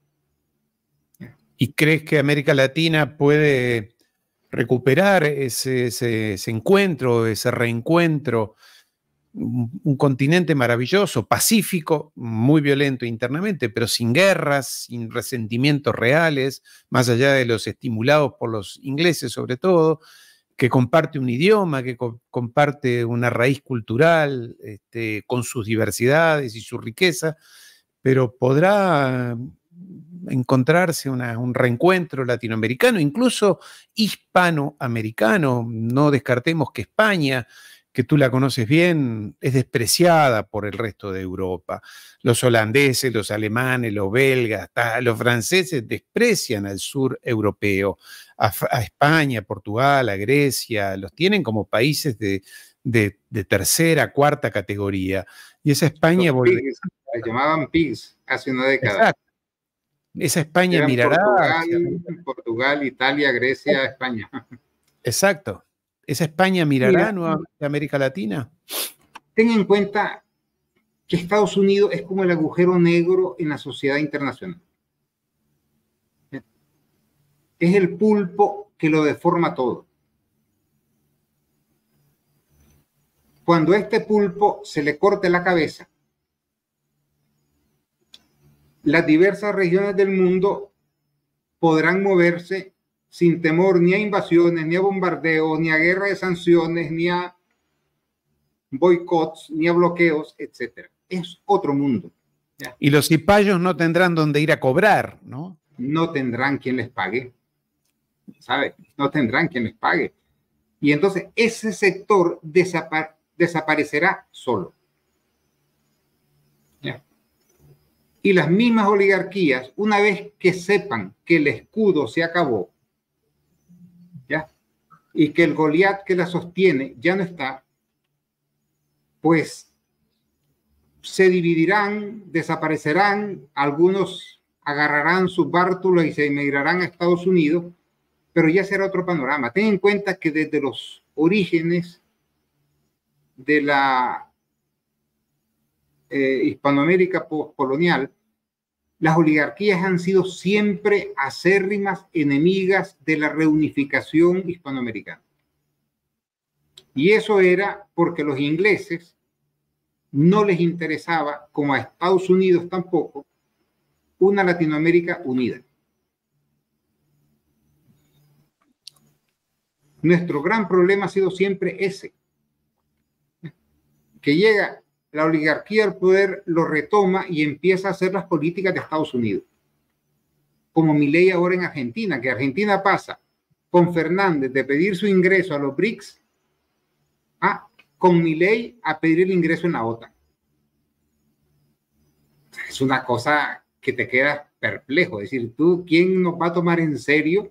¿Y crees que América Latina puede recuperar ese encuentro, ese reencuentro? Un continente maravilloso, pacífico, muy violento internamente, pero sin guerras, sin resentimientos reales, más allá de los estimulados por los ingleses sobre todo, que comparte un idioma, que comparte una raíz cultural, con sus diversidades y su riqueza, pero podrá encontrarse un reencuentro latinoamericano, incluso hispanoamericano. No descartemos que España, que tú la conoces bien, es despreciada por el resto de Europa. Los holandeses, los alemanes, los belgas, hasta los franceses desprecian al sur europeo, a España, a Portugal, a Grecia, los tienen como países de tercera, cuarta categoría. Y esa España... Se llamaban pigs hace una década. Exacto. Esa España eran mirará... Portugal, Italia, Grecia, España. Exacto. ¿Esa España mirará nuevamente a América Latina? Ten en cuenta que Estados Unidos es como el agujero negro en la sociedad internacional. Es el pulpo que lo deforma todo. Cuando a este pulpo se le corte la cabeza, las diversas regiones del mundo podrán moverse sin temor ni a invasiones, ni a bombardeos, ni a guerra de sanciones, ni a boicots, ni a bloqueos, etc. Es otro mundo. ¿Ya? Y los cipayos no tendrán dónde ir a cobrar, ¿no? No tendrán quien les pague, ¿sabe? No tendrán quien les pague. Y entonces ese sector desaparecerá solo. ¿Ya? Y las mismas oligarquías, una vez que sepan que el escudo se acabó, ¿ya? Y que el Goliat que la sostiene ya no está, pues se dividirán, desaparecerán, algunos agarrarán sus bártulos y se emigrarán a Estados Unidos, pero ya será otro panorama. Ten en cuenta que desde los orígenes de la Hispanoamérica postcolonial, las oligarquías han sido siempre acérrimas enemigas de la reunificación hispanoamericana. Y eso era porque los ingleses no les interesaba, como a Estados Unidos tampoco, una Latinoamérica unida. Nuestro gran problema ha sido siempre ese, que llega la oligarquía al poder, lo retoma y empieza a hacer las políticas de Estados Unidos. Como Milei ahora en Argentina, que Argentina pasa con Fernández de pedir su ingreso a los BRICS con Milei a pedir el ingreso en la OTAN. Es una cosa que te queda perplejo. Es decir, tú, ¿quién nos va a tomar en serio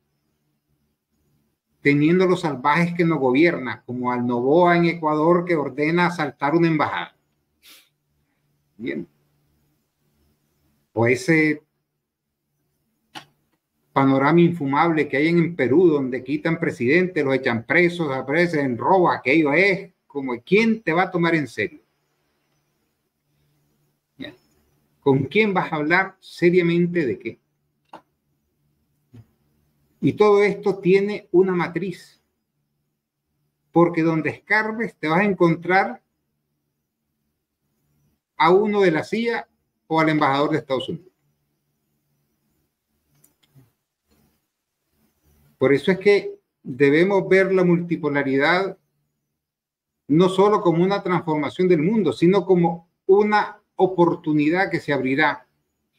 teniendo los salvajes que nos gobierna, como al Noboa en Ecuador que ordena asaltar una embajada? Bien. O ese panorama infumable que hay en Perú, donde quitan presidentes, los echan presos, aparecen robo, aquello es como, ¿quién te va a tomar en serio? Bien. ¿Con quién vas a hablar seriamente de qué? Y todo esto tiene una matriz, porque donde escarbes te vas a encontrar a uno de la CIA o al embajador de Estados Unidos. Por eso es que debemos ver la multipolaridad no solo como una transformación del mundo, sino como una oportunidad que se abrirá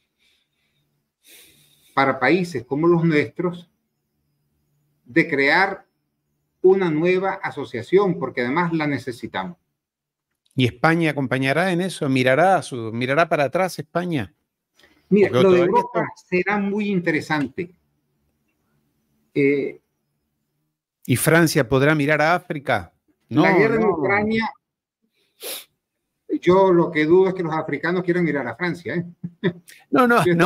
para países como los nuestros de crear una nueva asociación, porque además la necesitamos. ¿Y España acompañará en eso? ¿Mirará para atrás España? Mira, lo de Europa será muy interesante. ¿Y Francia podrá mirar a África? No, la guerra en Ucrania, yo lo que dudo es que los africanos quieran mirar a Francia. No, yo he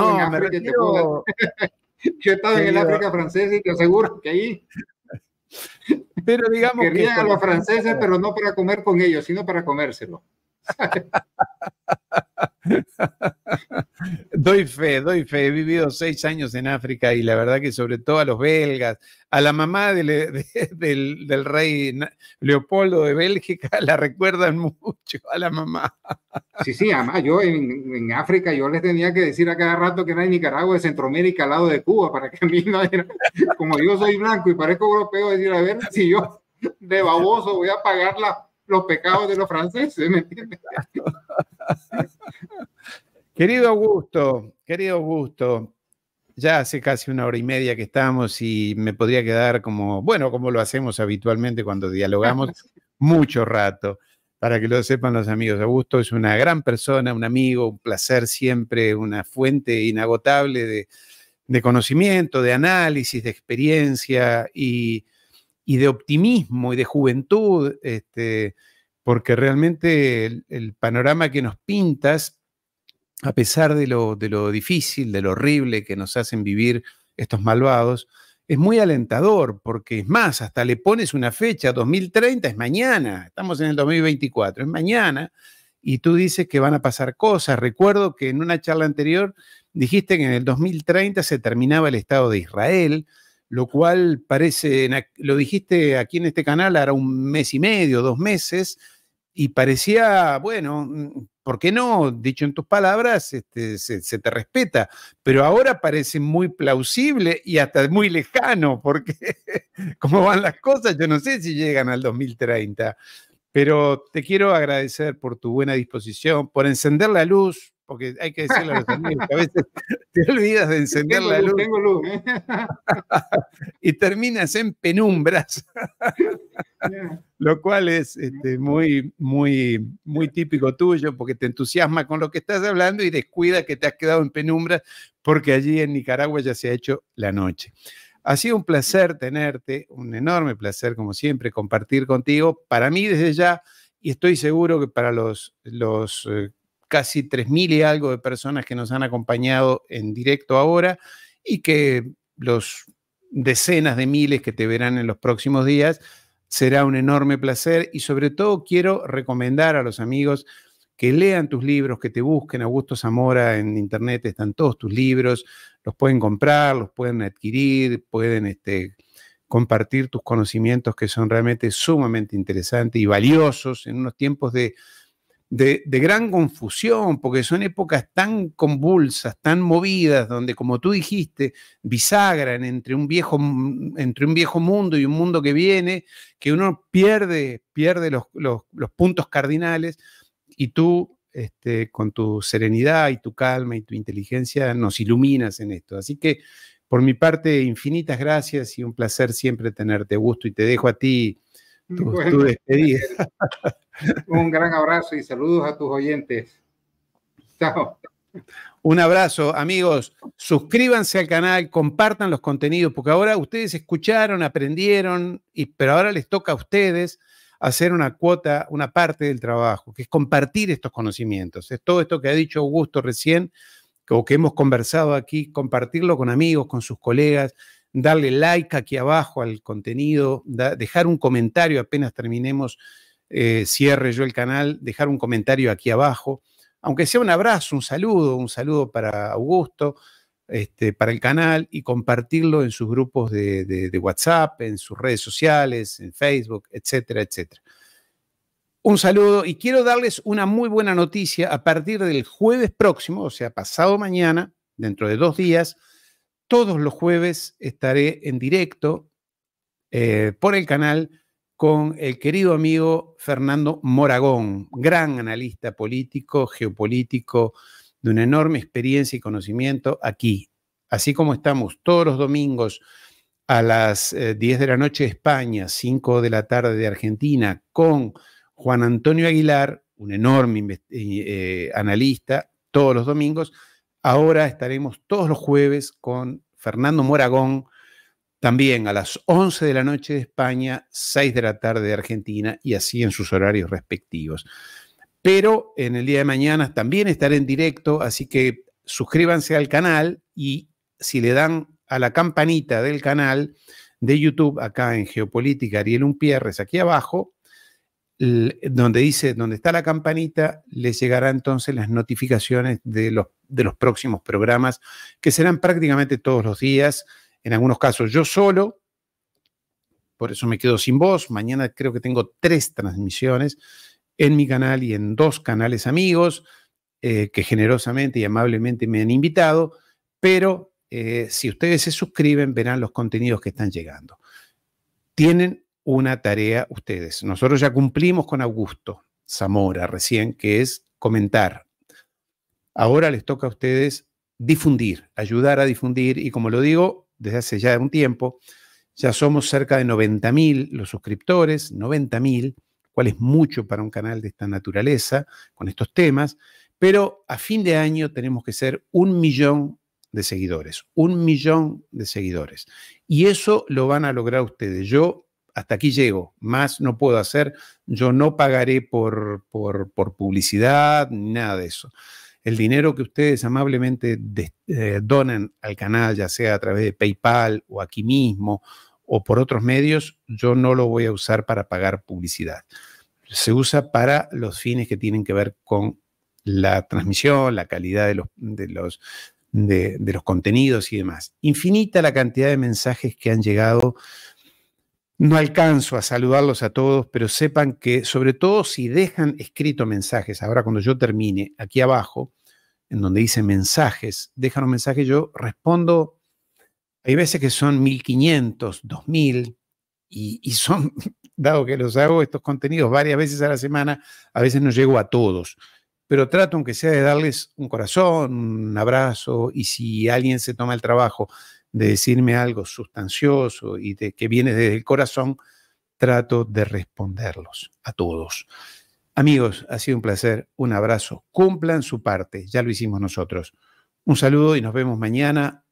estado en el África francesa y te aseguro que ahí pero digamos querían a los franceses, pero no para comer con ellos, sino para comérselo. Doy fe, he vivido 6 años en África y la verdad que sobre todo a los belgas, a la mamá del rey Leopoldo de Bélgica la recuerdan mucho, a la mamá. Sí, además yo en África yo les tenía que decir a cada rato que era en Nicaragua, de Centroamérica, al lado de Cuba, para que a mí no era, como yo soy blanco y parezco europeo, decir, a ver si yo de baboso voy a pagar los pecados de los franceses, ¿me entiendes? Querido Augusto, ya hace casi 1 hora y media que estamos y me podría quedar como lo hacemos habitualmente cuando dialogamos, mucho rato, para que lo sepan los amigos. Augusto es una gran persona, un amigo, un placer siempre, una fuente inagotable de conocimiento, de análisis, de experiencia y de optimismo y de juventud, porque realmente el panorama que nos pintas, a pesar de lo difícil, de lo horrible que nos hacen vivir estos malvados, es muy alentador, porque es más, hasta le pones una fecha, 2030 es mañana, estamos en el 2024, es mañana, y tú dices que van a pasar cosas. Recuerdo que en una charla anterior dijiste que en el 2030 se terminaba el Estado de Israel, lo cual parece, lo dijiste aquí en este canal, hará 1 mes y medio, 2 meses, y parecía, bueno, ¿por qué no? Dicho en tus palabras, se te respeta, pero ahora parece muy plausible y hasta muy lejano, porque como van las cosas, yo no sé si llegan al 2030, pero te quiero agradecer por tu buena disposición, por encender la luz, porque hay que decirle a los amigos que a veces te olvidas de encender la luz. Tengo luz. Y terminas en penumbras. Lo cual es muy, muy, muy típico tuyo, porque te entusiasma con lo que estás hablando y descuida que te has quedado en penumbra, porque allí en Nicaragua ya se ha hecho la noche. Ha sido un placer tenerte, un enorme placer, como siempre, compartir contigo. Para mí desde ya, y estoy seguro que para los casi 3.000 y algo de personas que nos han acompañado en directo ahora, y que los decenas de miles que te verán en los próximos días, será un enorme placer. Y sobre todo quiero recomendar a los amigos que lean tus libros, que te busquen. Augusto Zamora en internet, están todos tus libros, los pueden comprar, los pueden adquirir, pueden compartir tus conocimientos, que son realmente sumamente interesantes y valiosos en unos tiempos de gran confusión, porque son épocas tan convulsas, tan movidas, donde, como tú dijiste, bisagran entre un viejo mundo y un mundo que viene, que uno pierde los puntos cardinales, y tú, con tu serenidad y tu calma y tu inteligencia, nos iluminas en esto. Así que, por mi parte, infinitas gracias y un placer siempre tenerte, Augusto, y te dejo a ti tu despedida. Un gran abrazo y saludos a tus oyentes. Chao. Un abrazo, amigos. Suscríbanse al canal, compartan los contenidos, porque ahora ustedes escucharon, aprendieron, pero ahora les toca a ustedes hacer una cuota, una parte del trabajo, que es compartir estos conocimientos. Es todo esto que ha dicho Augusto recién, o que hemos conversado aquí, compartirlo con amigos, con sus colegas, darle like aquí abajo al contenido, dejar un comentario apenas terminemos, cierre yo el canal, dejar un comentario aquí abajo, aunque sea un abrazo, un saludo para Augusto, para el canal, y compartirlo en sus grupos de WhatsApp, en sus redes sociales, en Facebook, etcétera, etcétera. Un saludo, y quiero darles una muy buena noticia. A partir del jueves próximo, o sea, pasado mañana, dentro de 2 días, todos los jueves estaré en directo por el canal con el querido amigo Fernando Moragón, gran analista político, geopolítico, de una enorme experiencia y conocimiento aquí. Así como estamos todos los domingos a las 10 de la noche de España, 5 de la tarde de Argentina, con Juan Antonio Aguilar, un enorme analista, todos los domingos. Ahora estaremos todos los jueves con Fernando Moragón, también a las 11 de la noche de España, 6 de la tarde de Argentina, y así en sus horarios respectivos. Pero en el día de mañana también estaré en directo, así que suscríbanse al canal, y si le dan a la campanita del canal de YouTube, acá en Geopolítica Ariel Umpierres, aquí abajo, donde está la campanita, les llegará entonces las notificaciones de los próximos programas, que serán prácticamente todos los días. En algunos casos yo solo, por eso me quedo sin voz. Mañana creo que tengo 3 transmisiones en mi canal y en 2 canales amigos que generosamente y amablemente me han invitado, pero si ustedes se suscriben verán los contenidos que están llegando. Tienen una tarea ustedes. Nosotros ya cumplimos con Augusto Zamora recién, que es comentar. Ahora les toca a ustedes difundir, ayudar a difundir, y como lo digo desde hace ya un tiempo, ya somos cerca de 90.000 los suscriptores, 90.000, cual es mucho para un canal de esta naturaleza, con estos temas, pero a fin de año tenemos que ser 1 millón de seguidores, 1 millón de seguidores. Y eso lo van a lograr ustedes. Yo hasta aquí llego, más no puedo hacer, yo no pagaré por publicidad, ni nada de eso. El dinero que ustedes amablemente donan al canal, ya sea a través de PayPal o aquí mismo o por otros medios, yo no lo voy a usar para pagar publicidad. Se usa para los fines que tienen que ver con la transmisión, la calidad de los contenidos y demás. Infinita la cantidad de mensajes que han llegado. No alcanzo a saludarlos a todos, pero sepan que, sobre todo si dejan escrito mensajes, ahora cuando yo termine, aquí abajo, en donde dice mensajes, dejan un mensaje, yo respondo. Hay veces que son 1.500, 2.000, y son, dado que los hago estos contenidos varias veces a la semana, a veces no llego a todos, pero trato, aunque sea, de darles un corazón, un abrazo, y si alguien se toma el trabajo de decirme algo sustancioso y que viene desde el corazón, trato de responderlos a todos. Amigos, ha sido un placer, un abrazo, cumplan su parte, ya lo hicimos nosotros. Un saludo y nos vemos mañana